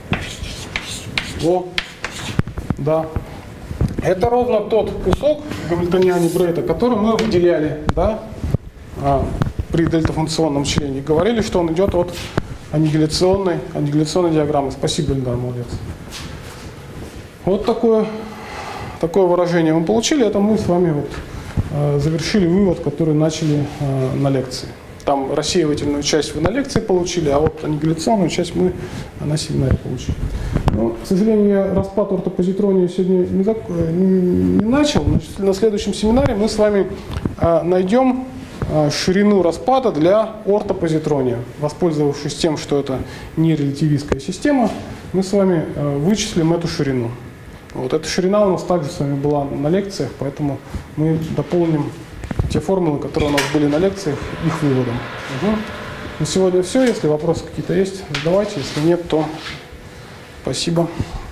Во. Да. Это ровно тот кусок в гамильтониане Брейта, который мы выделяли, да, при дельтафункционном члене. Говорили, что он идет от аннигиляционной диаграммы. Спасибо, Ильдар, молодец. Вот такое выражение мы получили. Это мы с вами вот завершили вывод, который начали на лекции. Там рассеивательную часть вы на лекции получили, а вот аннигиляционную часть мы на семинаре получили. Но, к сожалению, я распад ортопозитрония сегодня не начал. Значит, на следующем семинаре мы с вами найдем ширину распада для ортопозитрония. Воспользовавшись тем, что это не релятивистская система, мы с вами вычислим эту ширину. Вот эта ширина у нас также с вами была на лекциях, поэтому мы дополним те формулы, которые у нас были на лекциях, их выводом. Угу. На сегодня все. Если вопросы какие-то есть, задавайте. Если нет, то спасибо.